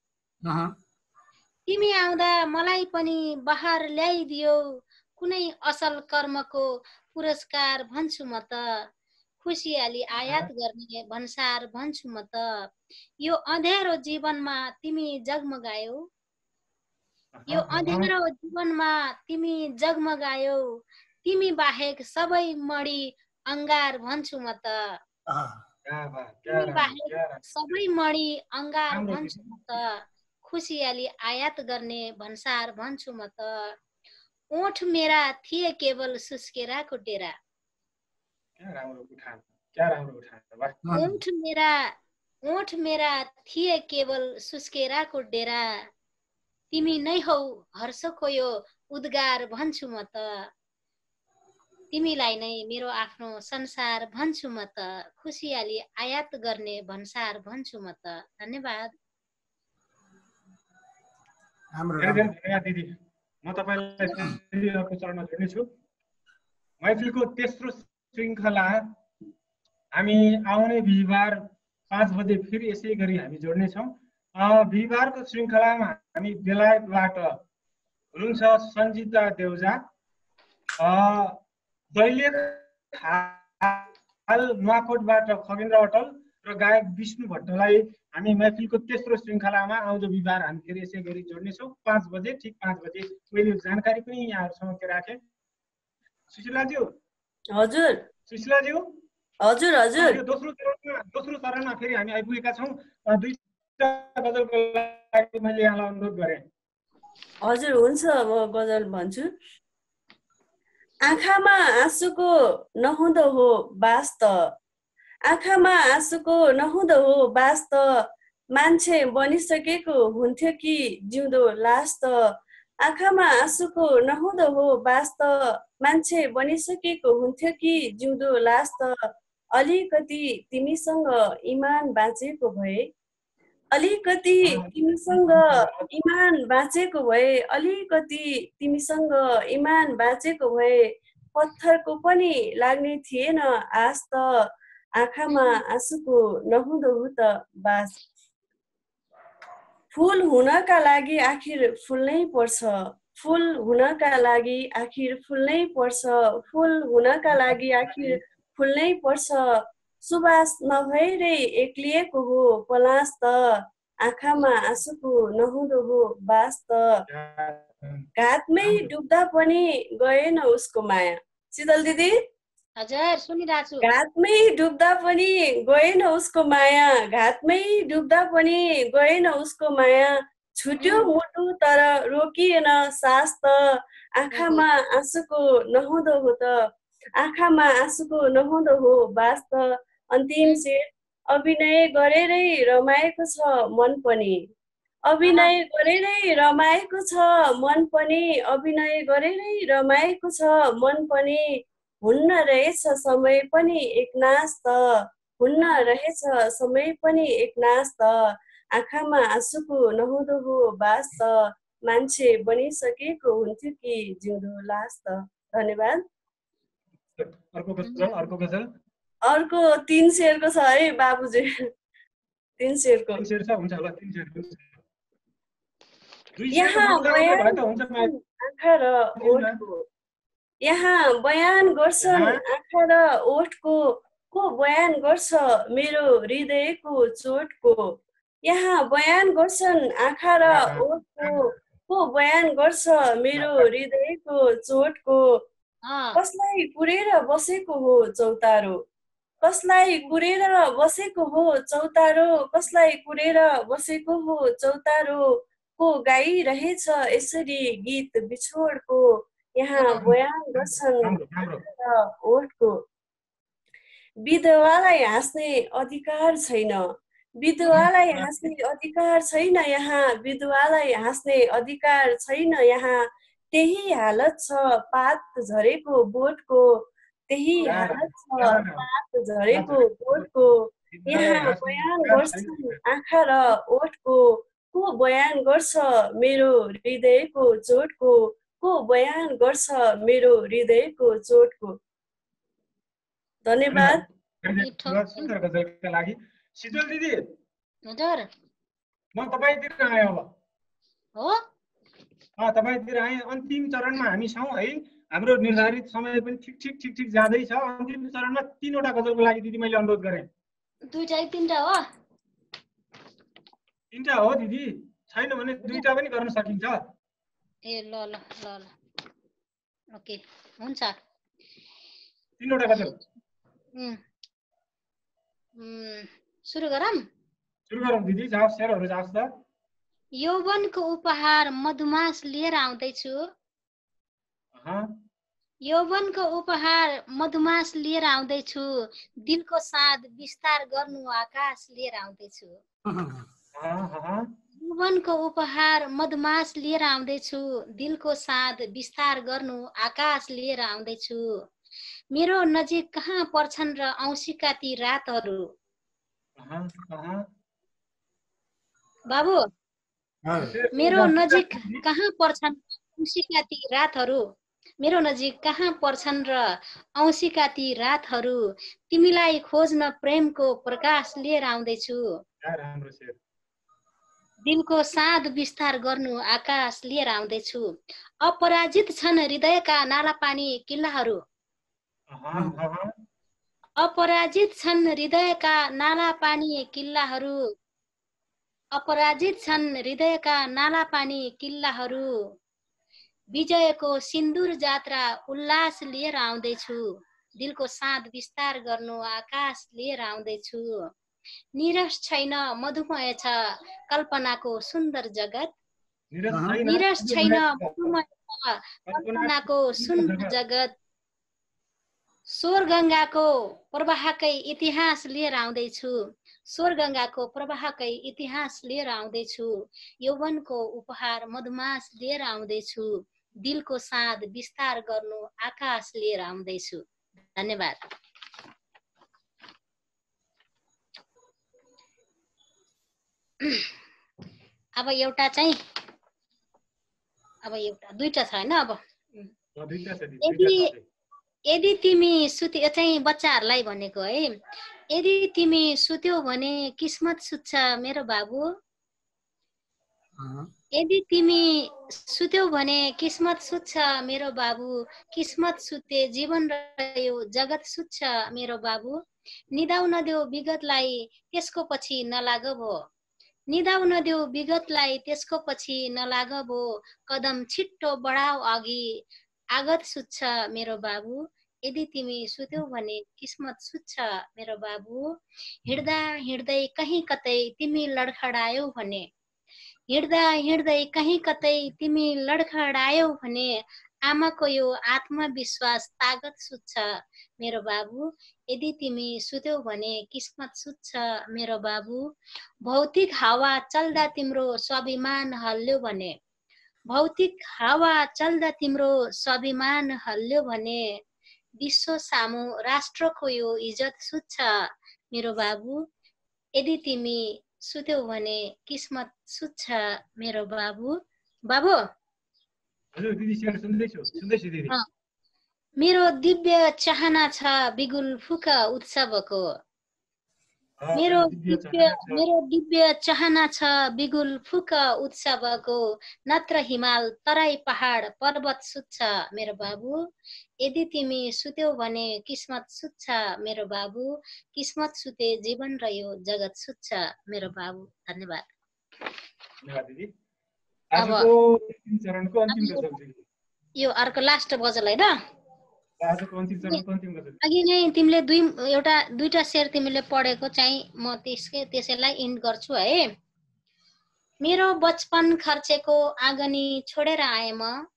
तिमी आउँदा मलाई पनि बहार ल्याइदियो। कुनै असल कर्मको पुरस्कार भन्छु म त। खुसियाली आयात गर्ने भन्सार भन्छु म त। यो अँध्यारो जीवनमा तिमी जगमगायौ यो अँध्यारो जीवनमा तिमी जगमगायौ। तिमी बाहेक सबै मडी अंगार भन्छु म त। तिमी बाहेक सबै मडी अंगार भन्छु म त। खुसियाली आयात गर्ने भन्सार भन्छु म त। ओठ मेरा थिए केवल सुस्केराको डेरा क्या राम्रो उठान क्या राम्रो उठान वाह ओठ मेरा ओठ मेरा थिए केवल सुस्केराको डेरा। तिमी नै हौ हर्षको यो उद्गार भन्छु म त। तिमीलाई नै मेरो आफ्नो संसार भन्छु म त। खुसियाली आयात गर्ने भन्सार भन्छु म त। धन्यवाद। राम्रो धेरै धेरै धन्यवाद दिदी। म तपाईलाई फेरि अर्को चरणमा जोड्नेछु। मैफिलको तेस्रो श्रृङ्खला हामी आउने बिहिबार पाँच बजे फेरि यसै गरी हामी जोड्नेछौँ। बिहिबारको श्रृङ्खलामा हामी बेलायतबाट हुनुहुन्छ सञ्जिता देउजा, दैलेख हाल नुवाकोटबाट खगेन्द्र अटल र गायक विष्णु भट्टलाई हामी महफिलको तेस्रो श्रृङ्खलामा आउँदो बिहिबार हामी फेरि यसै गरी जोड्नेछौँ पाँच बजे ठिक पाँच बजे। मैले जानकारी पनि यहाँहरूसँग राखेँ। सुशीलाज्यू हजुर सुशीलाज्यू हजुर हजुर यो दोस्रो चरणमा दोस्रो चरणमा फेरि हामी आइपुगेका छौँ। दुईटा गजलको लागि मैले यहाँलाई अनुरोध गरेँ। हजुर हुन्छ, म गजल भन्छु। आँखामा आँसुको नहुँदो हो बास त आँखामा आँसुको नहुँदो हो बास त मान्छे बनिसकेको हुन्थ्यो कि जिउँदो लास त। आँखामा आँसुको नहुँदो हो बास त मान्छे बनिसकेको हुन्थ्यो कि जिउँदो लास त। अलिकति तिमीसँग इमान बाँचेको भए अलिकति तिमीसँग इमान बाँचेको भए अलिकति तिमीसँग इमान बाँचेको भए पत्थरको पनि लाग्ने थिएन आस त। आँखामा आँसुको नहुँदो हो त बास। फुल हुनका लागि आखिर फुल्नै पर्छ फुल हुनका लागि आखिर फुल्नै पर्छ फुल हुनका लागि आखिर फुल्नै पर्छ। सुबास नभएरै एक्लिएको हो पलास त आँखामा आँसुको नहुँदो हो बास त। घातमै डुब्दा पनि गएन उसको माया। शीतल दिदी हजुर सुनिरहेछु। घातमै डुब्दा पनि गएन उसको माया घातमै डुब्दा पनि गएन उसको माया। छुट्यो मुटु तर रोकिएन सास त आँखामा आँसुको नहुँदो हो त आँखामा आँसुको नहुँदो हो बास त। अन्तिम शेर अभिनय गरेरै रमाएको छ मन पनि अभिनय गरेरै रमाएको छ मन पनि अभिनय गरेरै रमाएको छ मन पनि। हुन्न रहेछ समय पनि एक नाश त हुन्न रहेछ समय पनि एक नाश त आँखामा आँसुको नहुँदो हो बास त मान्छे बनिसकेको हुन्थ्यो कि जिउँदो लास त। धन्यवाद। अर्को गजल अर्को गजल अर्को तीन शेरको छ है बाबुजी। तीन शेरको तीन शेर छ हुन्छ होला तीन शेर यहाँ बयान आँखा र ओठको यहाँ बयान गर्छन् आँखा र ओठको को बयान गर्छ मेरो हृदयको चोटको। यहाँ बयान गर्छन् आँखा र ओठको को बयान गर्छ मेरो हृदयको चोटको। कसलाई कुरेर बसेको हो चौतारो कसलाई कुरेर बसेको हो चौतारो कसलाई कुरेर बसेको हो चौतारो को गाइरहेछ यसरी गीत बिछोडको। यहाँ बयान गर्छन् ओठको। विधवालाई हाँस्ने अधिकार छैन विधवालाई हाँस्ने अधिकार छैन यहाँ, विधवालाई हाँस्ने अधिकार छैन यहाँ, त्यही हालत छ पात झरेको बोटको, त्यही हालत छ पात झरेको बोटको, यहाँ बयान गर्छन् आँखा र ओठको, को बयान गर्छ मेरो हृदयको चोटको, को बयान गर्छ मेरो हृदयको चोटको। धन्यवाद। सुन्दर गजलका लागि। सिजल दिदी हजुर म तपाईतिर आएँ अब। हो अँ तपाईतिर आएँ। अन्तिम चरणमा हामी छौँ है। हाम्रो निर्धारित समय पनि ठिक ठिक ठिक ठिक जाँदैछ। अन्तिम चरणमा तीनवटा गजलको लागि दिदी मैले अनुरोध गरेँ। दुईटा तिनटा हो? तिनटा हो दिदी, छैन भने दुईटा पनि गर्न सकिन्छ। ए ल ल ल ल ओके हुन्छ। तीनवटा गजल सुरु गरौँ? सुरु गरौँ दिदी, जाओस् शेरहरू जाओस् त। यौवनको उपहार मधुमास लिएर आउँदैछु, यौवनको उपहार मधुमास लिएर आउँदैछु, दिलको साथ विस्तार गर्नु आकाश लिएर आउँदैछु। यौवनको उपहार मधुमास लिएर आउँदैछु, दिलको साथ विस्तार गर्नु आकाश लिएर आउँदैछु। मेरो नजिक कहाँ पर्छन् र औँसीका ती रातहरू? बाबु मेरो नजिक कहाँ पर्छन् औँसीका ती रातहरू? मेरो नजिक कहाँ पर्छन् र औँसीका ती रातहरू? तिमीलाई खोज्न प्रेमको प्रकाश लिएर आउँदैछु, दिलको साथ विस्तार गर्नु आकाश लिएर आउँदैछु। अपराजित छन् हृदयका नाला पानी किल्लाहरू, अपराजित छन् हृदयका नाला पानी किल्लाहरू, अपराजित छन् हृदयका नाला पानी किल्लाहरू। विजयको सिन्दूर जात्रा उल्लास लिएर आउँदैछु, दिलको साथ विस्तार गर्नु आकाश लिएर आउँदैछु। निरस छैन मधुमय छ कल्पनाको सुन्दर जगत, निरस छैन मधुमय छ कल्पनाको सुन्दर जगत। स्वर गंगाको प्रवाहकै इतिहास लिएर आउँदैछु, स्वर गंगाको प्रवाहकै इतिहास लिएर आउँदैछु। यौवनको उपहार मधुमास लिएर आउँदैछु, दिलको साथ विस्तार गर्नु आकाश लिएर आउँदैछु। धन्यवाद। अब एउटा चाहिँ अब एउटा दुईटा छ हैन? अब यदि यदि तिमी सुत्यो चाहिँ बच्चाहरूलाई भनेको है, यदि तिमी सुत्यो भने किस्मत सुत्छ मेरो बाबु, यदि तिमी सुत्यो भने किस्मत सुत्छ मेरो बाबु, किस्मत सुते जीवन रह्यो जगत सुत्छ मेरो बाबु। निदाउन देऊ विगतलाई त्यसको पछि नलाग भो, निदाउन देऊ विगतलाई त्यसको पछि नलाग भो। कदम छिट्टो बढाऊ अघि आगत सुत्छ मेरो बाबु, यदि तिमी सुत्यौ भने किस्मत सुत्छ मेरो बाबु। हिँड्दा हिँड्दै कहीँ कतै तिमी लडखडायौ भने, हिँड्दा हिँड्दै कहीँ कतै तिमी लडखडायौ भने, आमाको यो आत्मविश्वास तागत सुत्छ मेरो बाबु, यदि तिमी सुत्यौ भने किस्मत सुत्छ मेरो बाबु। भौतिक हावा चल्दा तिम्रो स्वाभिमान हल्ल्यो भने, भौतिक हावा चल्दा तिम्रो स्वाभिमान हल्ल्यो भने, विश्व सामु राष्ट्रको यो इज्जत सुत्छ मेरो बाबु, यदि तिमी सुत्यौ भने किस्मत सुत्छ मेरो बाबु। बाबु हजुर दिदी सुन्दैछु सुन्दैछु दिदी। मेरो दिव्य चाहना छ बिगुल फुक उत्सवको, मेरो दिव्य मेरो दिव्य चाहना छ बिगुल फुक उत्सवको। नत्र हिमाल तराई पहाड पर्वत सुत्छ मेरो बाबु, यदि तिमी सुत्यौ भने किस्मत सुत्छ मेरो बाबु। किस्मत सुते जीवन र यो जगत सुत्छ मेरो बाबु। धन्यवाद। धन्यवाद दिदी। आजको अन्तिम चरणको अन्तिम गजल दिदी। यो अर्को लास्ट गजल हैन? आजको अन्तिम चरणको अन्तिम गजल। अघि नै तिमीले दुई एउटा दुईटा शेर तिमीले पढेको चाहिँ म त्यसकै त्यसैलाई इन्ड गर्छु है। मेरो बचपन खर्चेको आँगनी छोडेर आए म,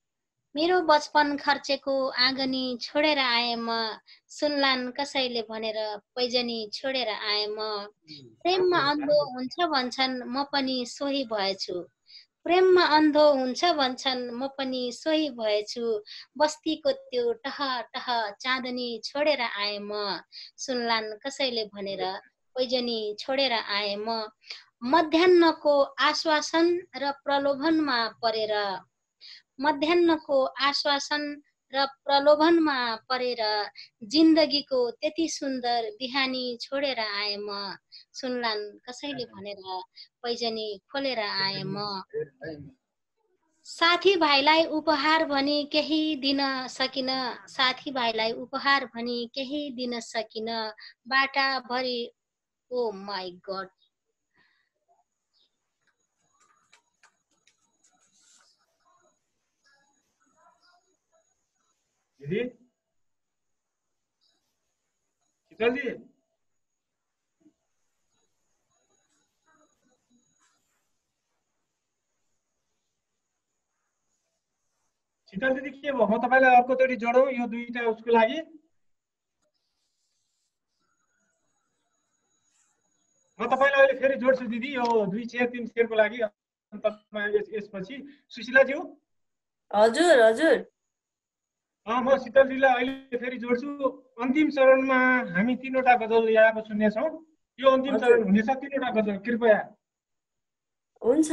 मेरो बचपन खर्चेको आँगनी छोडेर आए म, सुनलान् कसैले भनेर पैजनी छोडेर आए म। प्रेममा अन्धो हुन्छ भन्छन्, म पनि सोही भएछु। प्रेममा अन्धो हुन्छ भन्छन्, म पनि सोही भएछु। बस्तीको त्यो टह टह चाँदनी छोडेर आए म, सुनलान् कसैले भनेर पैजनी छोडेर आए म। मध्यान्हको आश्वासन र प्रलोभनमा परेर मध्यान्हको आश्वासन र प्रलोभनमा परेर जिन्दगीको त्यति सुन्दर बिहानी छोडेर आए म, सुनलान् कसैले भनेर पैजनी खोलेर आए म। साथी भाइलाई उपहार भनी केही दिन सकिन, साथी भाइलाई उपहार भनी केही दिन सकिन। बाटा भरि ओ माई गॉड, दिदी शीतल जी शीतल दिदी के भयो? म तपाईलाई अर्कोचोटि जोडौँ यो दुईटा उसको लागि? म तपाईलाई अहिले फेरि जोड्छु दिदी, यो दुई शेयर तीन शेयरको लागि। यसपछि सुशीला ज्यू। हजुर हजुर अँ म शीतलजीलाई अहिले फेरि जोड्छु। अन्तिम चरणमा हामी तीनवटा गजल यहाँको सुन्नेछौँ। यो अन्तिम चरण हुनेछ, तीनवटा गजल कृपया। हुन्छ।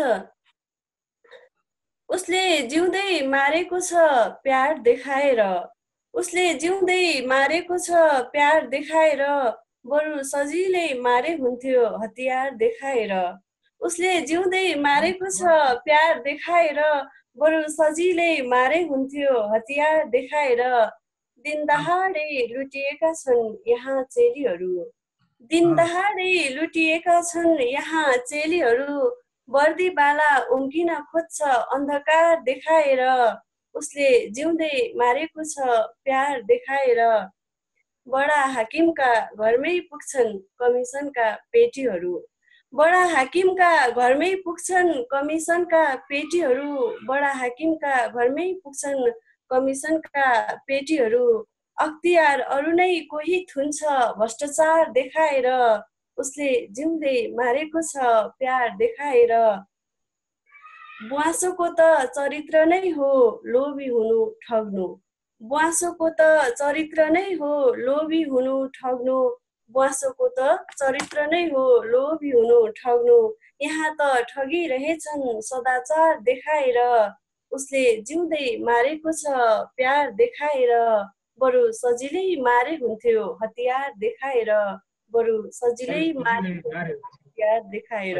उसले जिउँदै मारेको छ प्यार देखाएर, उसले जिउँदै मारेको छ प्यार देखाएर, बरु सजिलै मारे हुन्थ्यो हतियार देखाएर। उसले जिउँदै मारेको छ प्यार देखाएर, बरु सजिलै मारे हुन्थ्यो हतियार देखाएर। दिन दहाडै लुटिएका छन् यहाँ चेलीहरू, दिन दहाडै लुटिएका छन् यहाँ चेलीहरू, वर्दीवाला उम्किन खोज्छ अन्धकार देखाएर। उसले जिउँदै मारेको छ प्यार देखाएर। बडा हाकिमका घरमै पुग्छन् कमिसनका पेटीहरू, बडा हाकिमका घरमै पुग्छन् कमिसनका पेटीहरू, बडा हाकिमका घरमै पुग्छन् कमिसनका पेटीहरू। अख्तियार अरू नै कोही थुन्छ भ्रष्टाचार देखाएर, उसले जिउँदै मारेको छ प्यार देखाएर। बुवासोको त चरित्र नै हो लोभी हुनु ठग्नु, बुवासोको त चरित्र नै हो लोभी हुनु ठग्नु, बुवासोको त चरित्र नै हो लोभी हुनु ठग्नु। यहाँ त ठगिरहेछन् सदाचार देखाएर, उसले जिउँदै मारेको छ प्यार देखाएर, बरु सजिलै मारे हुन्थ्यो हतियार देखाएर, बरु सजिलै मारे हतियार देखाएर।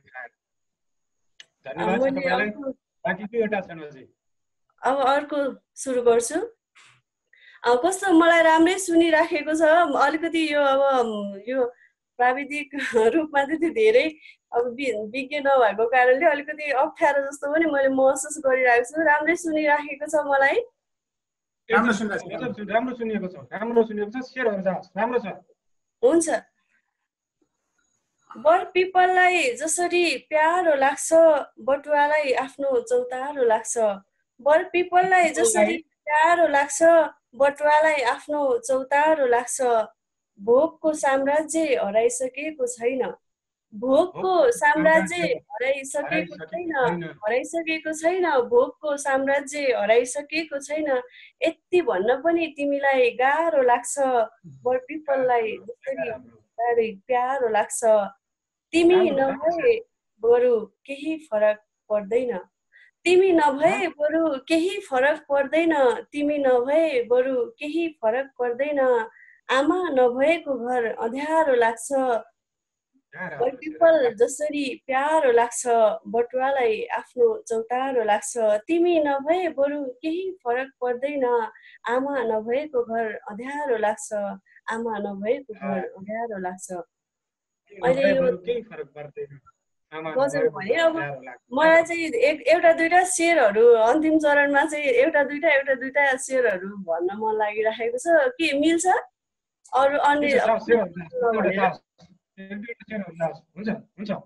धन्यवाद छ तपाईलाई। बाँकी दुईवटा छन् अझै। अब अर्को सुरु गर्छु। कस्तो मलाई राम्रै सुनिराखेको छ, अलिकति यो अब यो प्राविधिक रूपमा चाहिँ धेरै अब विज्ञ नभएको कारणले अलिकति अप्ठ्यारो जस्तो पनि मैले महसुस गरिरहेको छु। राम्रै सुनिराखेको छ मलाई? राम्रो सुनिएको छ, राम्रो सुनिएको छ, राम्रो सुनिएको छ। शेयरहरु जाओस्, राम्रो छ। हुन्छ। बर पिपललाई जसरी प्यारो लाग्छ, बटुवालाई आफ्नो चौतारो लाग्छ। बर पिपललाई जसरी प्यारो लाग्छ, बटुवालाई आफ्नो चौतारो लाग्छ। भोगको साम्राज्य हराइसकेको छैन, भोगको साम्राज्य हराइसकेको छैन, हराइसकेको छैन, भोगको साम्राज्य हराइसकेको छैन। यति भन्न पनि तिमीलाई गाह्रो लाग्छ, बर पिपललाई जसरी प्यारो लाग्छ। तिमी नभए बरु केही फरक पर्दैन, तिमी नभए बरु केही फरक पर्दैन, तिमी नभए बरु केही फरक पर्दैन। आमा नभएको घर अँध्यारो लाग्छ, पिपल जसरी प्यारो लाग्छ, बटुवालाई आफ्नो चौतारो लाग्छ। तिमी नभए बरु केही फरक पर्दैन, आमा नभएको घर अँध्यारो लाग्छ, आमा नभएको घर अँध्यारो लाग्छ। अहिले यो गजल भने अब मलाई चाहिँ एक एउटा दुईटा शेरहरू अन्तिम चरणमा चाहिँ एउटा दुईटा एउटा दुईटा शेरहरू भन्न मन लागिराखेको छ। के मिल्छ? अरू अन्य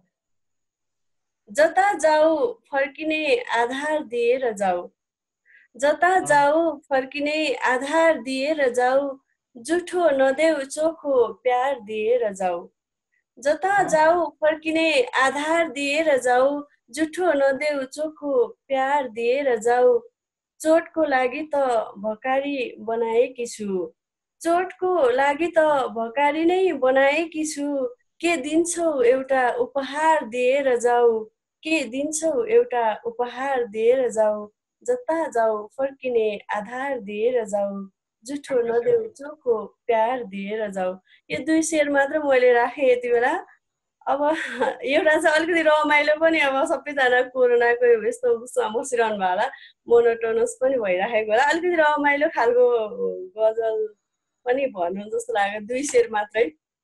जता जाऊ फर्किने आधार दिएर जाऊ, जता जाऊ फर्किने आधार दिएर जाऊ, जुठो नदेऊ चोखो प्यार दिएर जाऊ। जता जाऊ फर्किने आधार दिएर जाऊ, जुठो नदेऊ चोखो प्यार दिएर जाऊ। चोटको लागि त भकारी बनाएकी छु, चोटको लागि त भकारी नै बनाएकी छु। के दिन्छौ एउटा उपहार दिएर जाऊ, के दिन्छौ एउटा उपहार दिएर जाऊ। जता जाऊ फर्किने आधार दिएर जाऊ, जुठो नदेऊ चोखो प्यार दिएर जाऊ। यो दुई शेर मात्र मैले राखेँ यति बेला। अब एउटा चाहिँ अलिकति रमाइलो पनि, अब सबैजना कोरोनाको यस्तो उसमा बसिरहनु भयो होला, मोनोटोनस पनि भइराखेको होला, अलिकति रमाइलो खालको गजल पनि भन्नु जस्तो लाग्यो। दुई शेर मात्रै।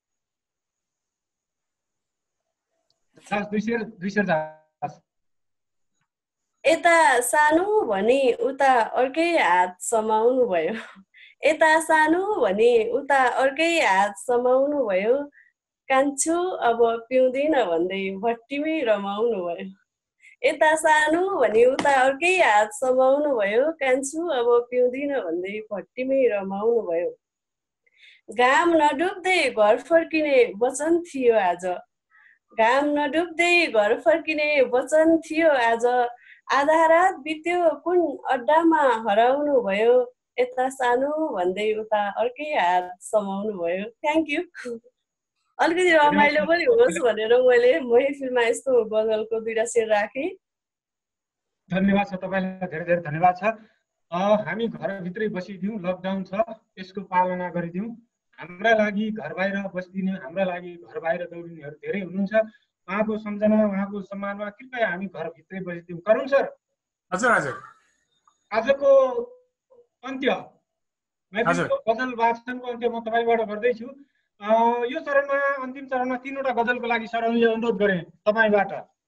यता सानो भनी उता अर्कै हात समाउनु भयो, यता सानो भनी उता अर्कै हात समाउनु भयो। कान्छु अब पिउँदिन भन्दै भट्टीमै रमाउनु भयो, यता सानो भनी उता अर्कै हात समाउनु भयो। कान्छु अब पिउँदिन भन्दै भट्टीमै रमाउनु भयो। घाम नडुब्दै घर फर्किने वचन थियो आज, घाम नडुब्दै घर फर्किने वचन थियो आज। आधा रात बित्यो कुन अड्डामा हराउनु भयो, यता सानो भन्दै उता अर्कै हात समाउनु भयो। Thank you. अलिकति रमाइलो पनि होस् भनेर मैले महफिलमा यस्तो गजलको दुईटा शेर राखेँ। धन्यवाद छ तपाईँलाई, धेरै धेरै धन्यवाद छ। हामी घरभित्रै बसिदिउँ, लकडाउन छ यसको पालना गरिदिउँ। हाम्रा लागि घर बाहिर बसिदिने, हाम्रा लागि घर बाहिर दौडिनेहरू धेरै हुनुहुन्छ। उहाँको सम्झना, उहाँको सम्मानमा कृपया हामी घरभित्रै बसिदिउँ। करुण सर। हजुर हजुर। आजको अन्त्य गजल वाचनको अन्त्य म तपाईँबाट गर्दैछु। यो चरणमा, अन्तिम चरणमा तीनवटा गजलको लागि सरहरूले अनुरोध गरे तपाईँबाट।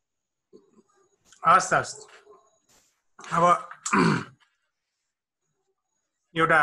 हस् हस्। अब एउटा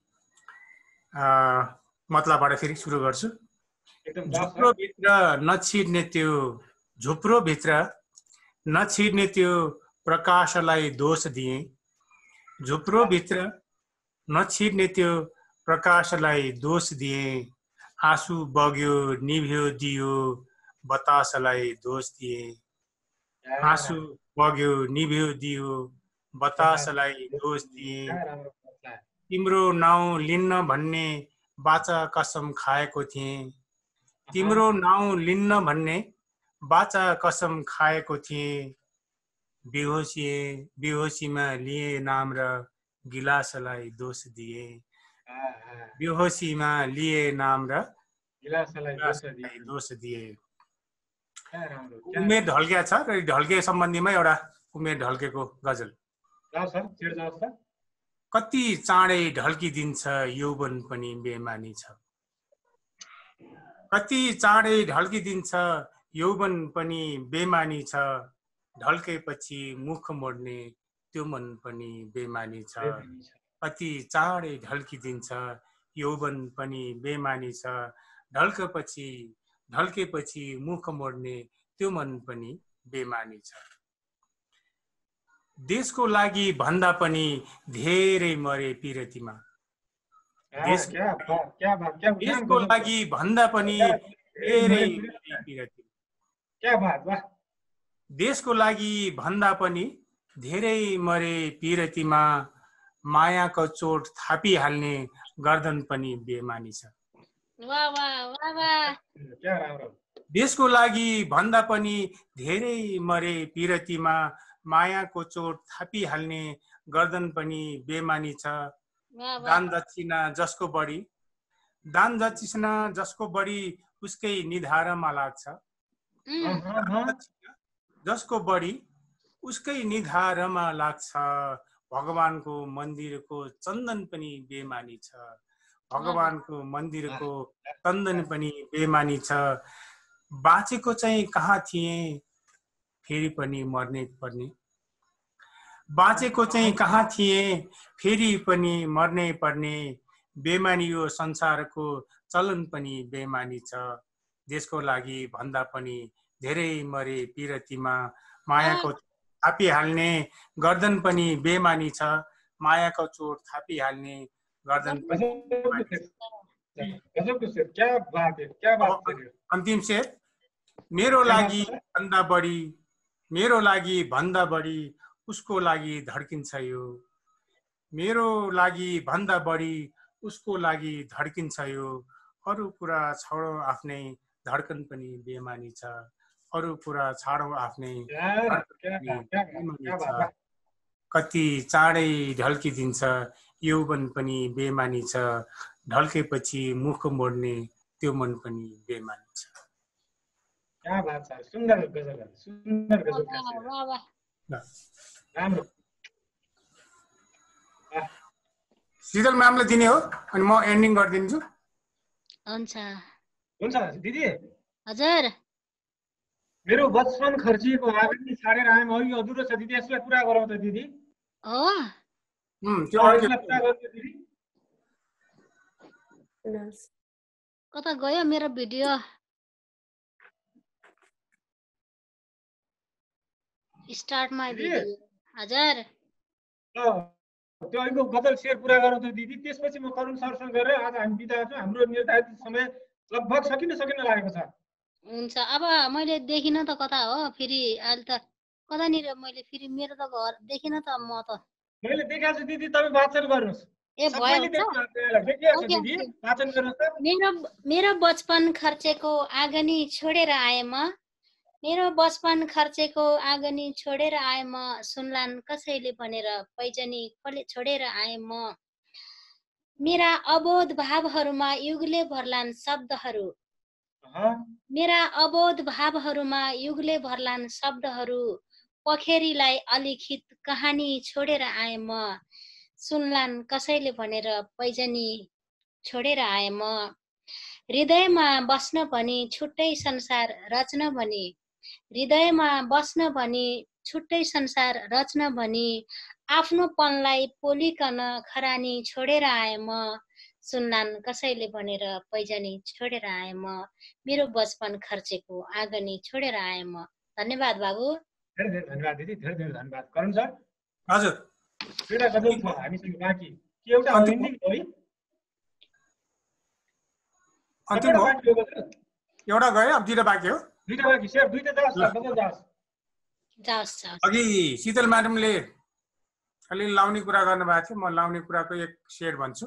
मतलबबाट फेरि सुरु गर्छु। झुप्रो भित्र नछिर्ने त्यो, झुप्रो भित्र नछिर्ने त्यो प्रकाशलाई दोष दिए, झुप्रो भित्र नछिर्ने त्यो प्रकाशलाई दोष दिए। आँसु बग्यो निभ्यो दियो बतासलाई दोष दिए, आँसु बग्यो निभ्यो दियो बतासलाई दोष दिए। तिम्रो नाउँ लिन्न भन्ने बाचा कसम खाएको थिएँ, तिम्रो नाउँ लिन्न भन्ने बाचा कसम खाएको थिएँ। बेहोसी बेहोसीमा लिए नाम र गिलासलाई दोष दिए, बेहोसीमा लिए नाम र गिलासलाई दोष दिए। उमेर ढल्किया छ र ढल्के सम्बन्धीमा एउटा उमेर ढल्केको गजल। कति चाँडै ढल्किदिन्छ यौवन पनि बेमानी छ, कति चाँडै ढल्किदिन्छ यौवन पनि बेमानी छ। ढल्केपछि मुख मोड्ने त्यो मन पनि बेमानी छ, कति चाँडै ढल्किदिन्छ यौवन पनि बेमानी छ। ढल्केपछि ढल्केपछि मुख मोड्ने त्यो मन पनि बेमानी छ। देशको लागि भन्दा पनि धेरै मरे पिरतीमा, देशको लागि भन्दा पनि धेरै पिरतीमा, देशको लागि भन्दा पनि धेरै मरे पिरतीमा। मायाको चोट थापिहाल्ने गर्दन पनि बेमानी छ, देशको लागि भन्दा पनि धेरै मरे पिरतीमा। मायाको चोट थापिहाल्ने गर्दन पनि बेमानी छ। दान दक्षिणा जसको बढी, दान दक्षिणा जसको बढी उसकै निधारमा लाग्छ, जसको बढी उसकै निधारमा लाग्छ। भगवानको मन्दिरको चन्दन पनि बेमानी छ, भगवानको मन्दिरको चन्दन पनि बेमानी छ। बाँचेको चाहिँ कहाँ थिए फेरि पनि मर्नै पर्ने, बाँचेको चाहिँ कहाँ थिए फेरि पनि मर्नै पर्ने। बेमानी यो संसारको चलन पनि बेमानी छ। देशको लागि भन्दा पनि धेरै मरे पिरतीमा। मायाको थापिहाल्ने गर्दन पनि बेमानी छ, मायाको चोट थापिहाल्ने गर्दन अन्तिम शेर मेरो लागि भन्दा बढी मेरो लागि भन्दा बढी उसको लागि धड्किन्छ यो मेरो लागि भन्दा बढी उसको लागि धड्किन्छ यो अरू कुरा छोडो आफ्नै धड्कन पनि बेमानी छ अरू कुरा छाडौँ आफ्नै कति चाँडै ढल्किदिन्छ यौवन पनि बेमानी छ ढल्केपछि मुख मोड्ने त्यो मन पनि बेमानी छ। क्या बात छ, सुन्दर गजल, सुन्दर गजल। वाह वाह राम्रो। शीतल म्यामले दिने हो अनि म एन्डिङ गरिदिन्छु। हुन्छ हुन्छ दिदी। हजुर मेरो बचपन खर्चिएको आगनी छाडेर आएँ अघि अधुरो छ दिदी, यसलाई पुरा गरौँ त दिदी। हो हम्म त्यो यसलाई पुरा गरौँ त दिदी। कता गयो मेरो भिडियो? Start my video. हजुर त्यो अहिलेको गजल शेर पुरा गरौँ त दिदी, त्यसपछि म करुण सरसँग गरेर आज हामी बिदा छौँ। हाम्रो निर्धारित समय लगभग सकिन सकिन लागेको छ। हुन्छ अब मैले देखिन त कता हो फेरि अहिले त कतानिर मैले फेरि मेरो त घर देखिन त म त। मैले देखाएको छु दिदी, तपाईँ वाचन गर्नुहोस्। ए भयो दिदी वाचन गर्नुहोस् त। मेरो मेरो बचपन खर्चेको आगनी छोडेर आए म मेरो बचपन खर्चेको आगनी छोडेर आए म सुनलान कसैले भनेर पैजनी छोडेर आए म मेरा अबोध भावहरूमा युगले भर्लान् शब्दहरू मेरा अबोध भावहरूमा युगले भर्लान् शब्दहरू पखेरीलाई अलिखित कहानी छोडेर आए म सुनलान् कसैले भनेर पैजनी छोडेर आए म हृदयमा बस्न भनी छुट्टै संसार रच्न भनी हृदयमा बस्न भनी छुट्टै संसार रच्न भनी आफ्नो पनलाई पोलिकन खरानी छोडेर आए म सुन्लान् कसैले भनेर पैजनी छोडेर आए म मेरो बचपन खर्चेको आगनी छोडेर आए म। धन्यवाद बाबु। धेरै धेरै धन्यवाद दिदी, धेरै धेरै धन्यवाद। करुण सर। हजुर दुईटा गजल छ हामीसँग बाँकी, के एउटा एन्डिङ हो है? अन्तिम हो, एउटा गयो अब दुईटा बाँकी हो। दुईटा बाँकी शेर दुईटा जाओस् गजल जाओस् जाओस् जाओस्। अघि शीतल म्याडमले अलि लाउने कुरा गर्नुभएको थियो, म लाउने कुराको एक शेर भन्छु।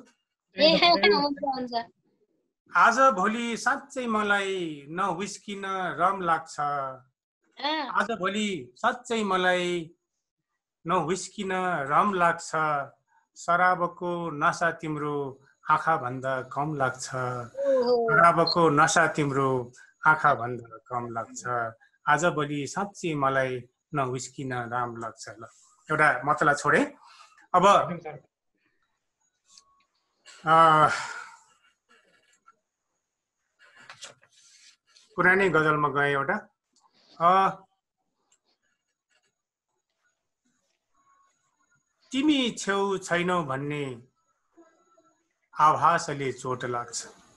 आज भोलि साँच्चै मलाई नहुस्किन रम लाग्छ आज भोलि साँच्चै मलाई नहुस्किन रम लाग्छ शराबको नशा तिम्रो आँखा भन्दा कम लाग्छ शराबको नशा तिम्रो आँखा भन्दा कम लाग्छ आज भोलि साँच्चै मलाई नहुस्किन राम लाग्छ। ल एउटा मतला छोडे। अब पुरानै गजलमा गए एउटा तिमी छेउ छैनौ भन्ने आभासले चोट लाग्छ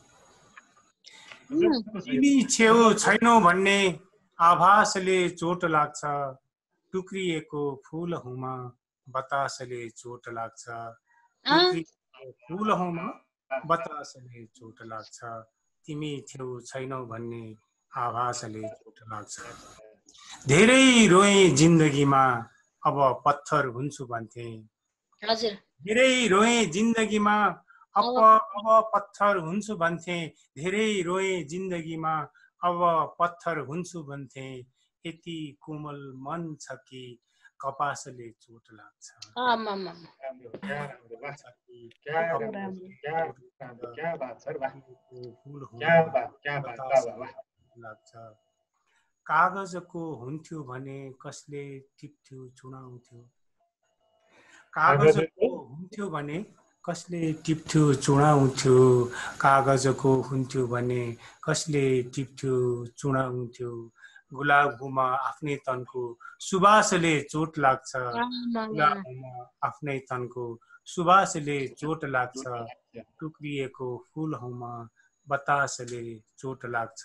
तिमी छेउ छैनौ भन्ने आभासले चोट लाग्छ टुक्रिएको फूल हुमा बतासले चोट लाग्छ टुक्रिएको फूल हुमा बतासले चोट लाग्छ तिमी छेउ छैनौ भन्ने आभासले चोट लाग्छ धेरै रोए जिन्दगीमा अब पत्थर हुन्छु भन्थे हजुर धेरै रोए जिन्दगीमा अब अब पत्थर हुन्छु भन्थे धेरै रोए जिन्दगीमा अब पत्थर हुन्छु भन्थे यति कोमल मन छ कि कपासले चोट लाग्छ लाग्छ कागजको हुन्थ्यो भने कसले टिप्थ्यो चुनाउँथ्यो कागजको हुन्थ्यो भने कसले टिप्थ्यो चुनाउँथ्यो कागजको हुन्थ्यो भने कसले टिप्थ्यो चुनाउँथ्यो गुलाबमा आफ्नै तनको सुबासले चोट लाग्छ गुलाबमा आफ्नै तनको सुबासले चोट लाग्छ टुक्रिएको फूलहरूमा बतासले चोट लाग्छ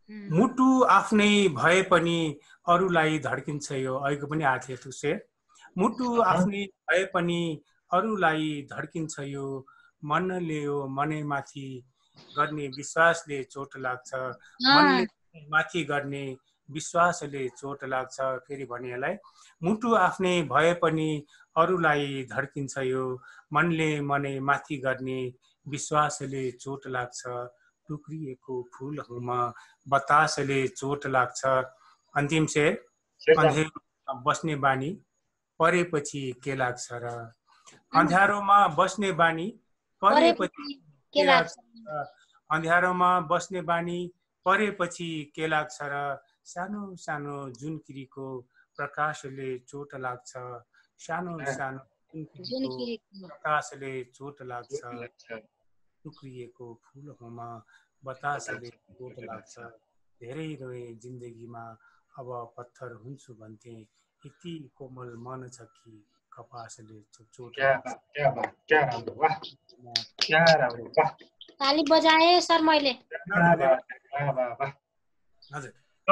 मुटु आफ्नै भए पनि अरूलाई धड्किन्छ यो अहिलेको पनि आएको थियो शेर मुटु आफ्नै भए पनि अरूलाई धड्किन्छ यो मनले हो मनैमाथि गर्ने विश्वासले चोट लाग्छ मनले माथि गर्ने विश्वासले चोट लाग्छ फेरि भने यसलाई मुटु आफ्नै भए पनि अरूलाई धड्किन्छ यो मनले मनै माथि गर्ने विश्वासले चोट लाग्छ टुक्रिएको फूल हुँ म बतासले चोट लाग्छ अन्तिम शेर अन्धेरोमा बस्ने बानी परेपछि के लाग्छ र अँध्यारोमा बस्ने बानी परेपछि के लाग्छ अँध्यारोमा बस्ने बानी परेपछि के लाग्छ र सानो सानो जुनकिरीको प्रकाशले चोट लाग्छ सानो सानो जुनकिरीको प्रकाशले चोट लाग्छ टुक्रिएको फूल हुँ म बतासले चोट लाग्छ धेरै रोए जिन्दगीमा अब पत्थर हुन्छु भन्थे यति कोमल मन छ कि कपासले चोट लाग्छ क्या बात क्या राम्रो वाह क्या राम्रो वाह ताली बजाए सर मैले वाह वाह वाह हजुर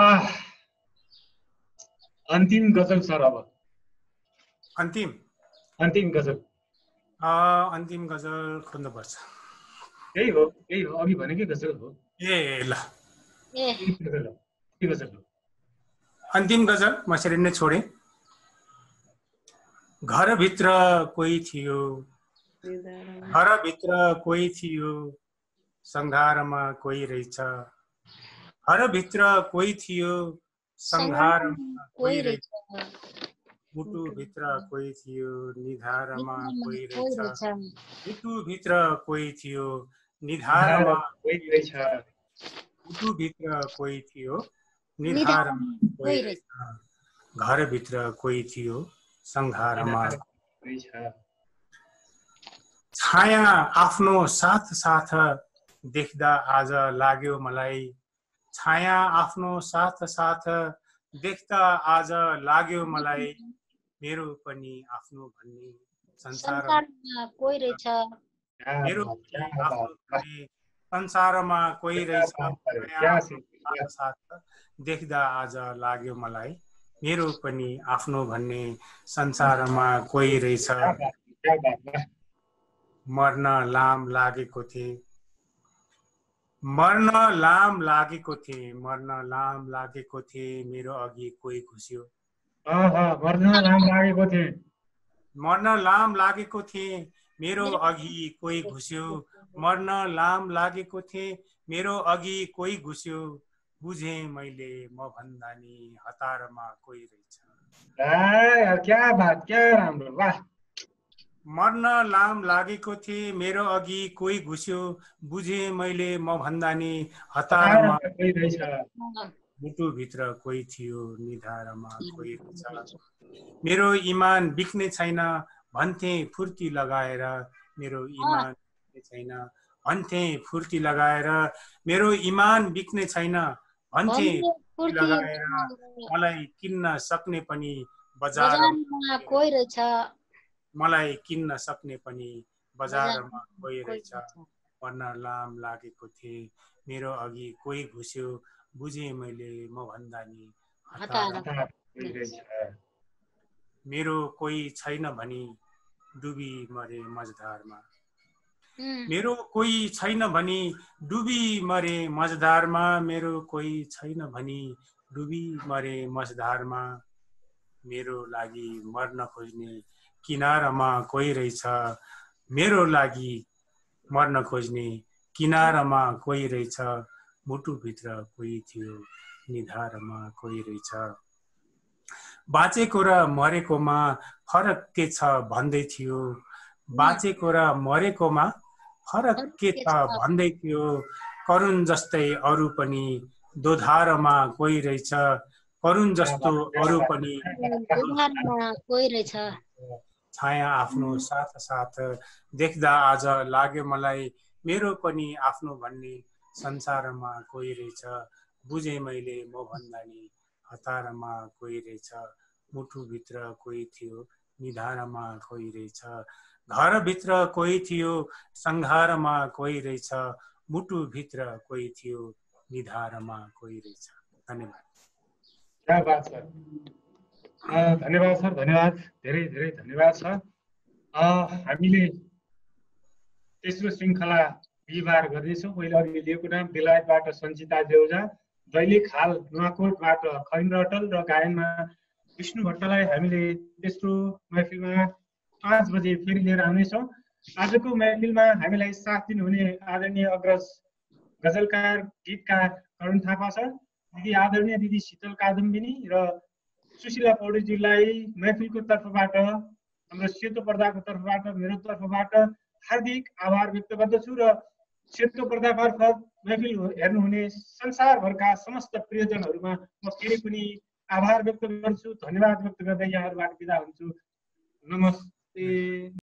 अन्तिम गजल सर अब अन्तिम अन्तिम गजल अन्तिम गजल खोज्नुपर्छ यही हो यही हो अघि भनेकै गजल हो ए ल के गजल हो अन्तिम गजल म यसरी नै छोडेँ घरभित्र कोही थियो घरभित्र कोही थियो संघारमा कोही रहेछ घरभित्र कोही थियो संघारमा कोही रहेछ मुटुभित्र कोही थियो निधारमा कोही रहेछ मुटुभित्र कोही थियो निधारमा कोही रहेछ मुटुभित्र कोही थियो निधारमा कोही रहेछ घरभित्र कोही थियो संघारमा छाया आफ्नो साथ साथ देख्दा आज लाग्यो मलाई छाया आफ्नो साथ साथ देख्दा आज लाग्यो मलाई मेरो पनि आफ्नो भन्ने संसारमा कोही रहेछ मेरो पनि आफ्नो भन्ने संसारमा कोही रहेछ साथ देख्दा आज लाग्यो मलाई मेरो पनि आफ्नो भन्ने संसारमा कोही रहेछ मर्न लाम लागेको थिए मर्न लाम लागेको थिए मर्न लाम लागेको थिए मेरो अघि कोही घुस्यो मर्न लाम लागेको थिए मर्न लाम लागेको थिए मेरो अघि कोही घुस्यो मर्न लाम लागेको थिए मेरो अघि कोही घुस्यो बुझे मैले म भन्दा नि हतारमा कोही रहेछ क्या बात क्या राम्रो वाह मर्न लाम लागेको थिए मेरो अघि कोही घुस्यो बुझे मैले म भन्दा नि हतारमा कोही रहेछ मुटुभित्र कोही थियो निधारमा कोही रहेछ मेरो इमान बिक्ने छैन भन्थे फुर्ती लगाएर मेरो इमान बिक्ने छैन भन्थे फुर्ती लगाएर मेरो इमान बिक्ने छैन भन्थे फुर्ती लगाएर मलाई किन्न सक्ने पनि बजारमा कोही रहेछ मलाई किन्न सक्ने पनि बजारमा कोही रहेछ मर्न लाम लागेको थिए मेरो अघि कोही घुस्यो बुझे मैले म भन्दा नि मेरो कोही छैन भनी डुबी मरे मझधारमा मेरो कोही छैन भनी डुबी मरे मझधारमा मेरो कोही छैन भनी डुबी मरे मझधारमा मेरो लागि मर्न खोज्ने किनारामा कोही रहेछ मेरो लागि मर्न खोज्ने किनारामा कोही रहेछ मुटुभित्र कोही थियो निधारमा कोही रहेछ बाँचेको र मरेकोमा फरक के छ भन्दै थियो बाँचेको र मरेकोमा फरक के छ भन्दै थियो करुण जस्तै अरू पनि दोधारमा कोही रहेछ करुण जस्तो अरू पनि कोही रहेछ छाया आफ्नो साथ साथ देख्दा आज लाग्यो मलाई मेरो पनि आफ्नो भन्ने संसारमा कोही रहेछ बुझे मैले म भन्दा नि हतारमा कोही रहेछ मुटुभित्र कोही थियो निधारमा कोही रहेछ घरभित्र कोही थियो संघारमा कोही रहेछ मुटुभित्र कोही थियो निधारमा कोही रहेछ धन्यवाद क्या बात छ अ, धन्यवाद सर, धन्यवाद, धेरै धेरै धन्यवाद छ। अ, हामीले तेस्रो श्रृङ्खला बिहिबार गर्दैछौँ। मैले अघि लिएको नाम बेलायतबाट सञ्चिता देउजा, दैलेख हाल नुवाकोटबाट खैन रटल र गायनमा विष्णु भट्टलाई हामीले तेस्रो महफिलमा पाँच बजे फेरि लिएर आउनेछौँ। आजको महफिलमा हामीलाई साथ दिनुहुने आदरणीय अग्रज गजलकार गीतकार करुण थापा सर, दिदी आदरणीय दिदी शीतल कादम्बिनी र सुशीला पौडेलजीलाई महफिलको तर्फबाट, हाम्रो सेतो पर्दाको तर्फबाट, मेरो तर्फबाट हार्दिक आभार व्यक्त गर्दछु र सेतो पर्दा मार्फत महफिल हेर्नुहुने संसारभरका समस्त प्रियजनहरूमा म फेरि पनि आभार व्यक्त गर्छु, धन्यवाद व्यक्त गर्दै यहाँहरूबाट बिदा हुन्छु। नमस्ते।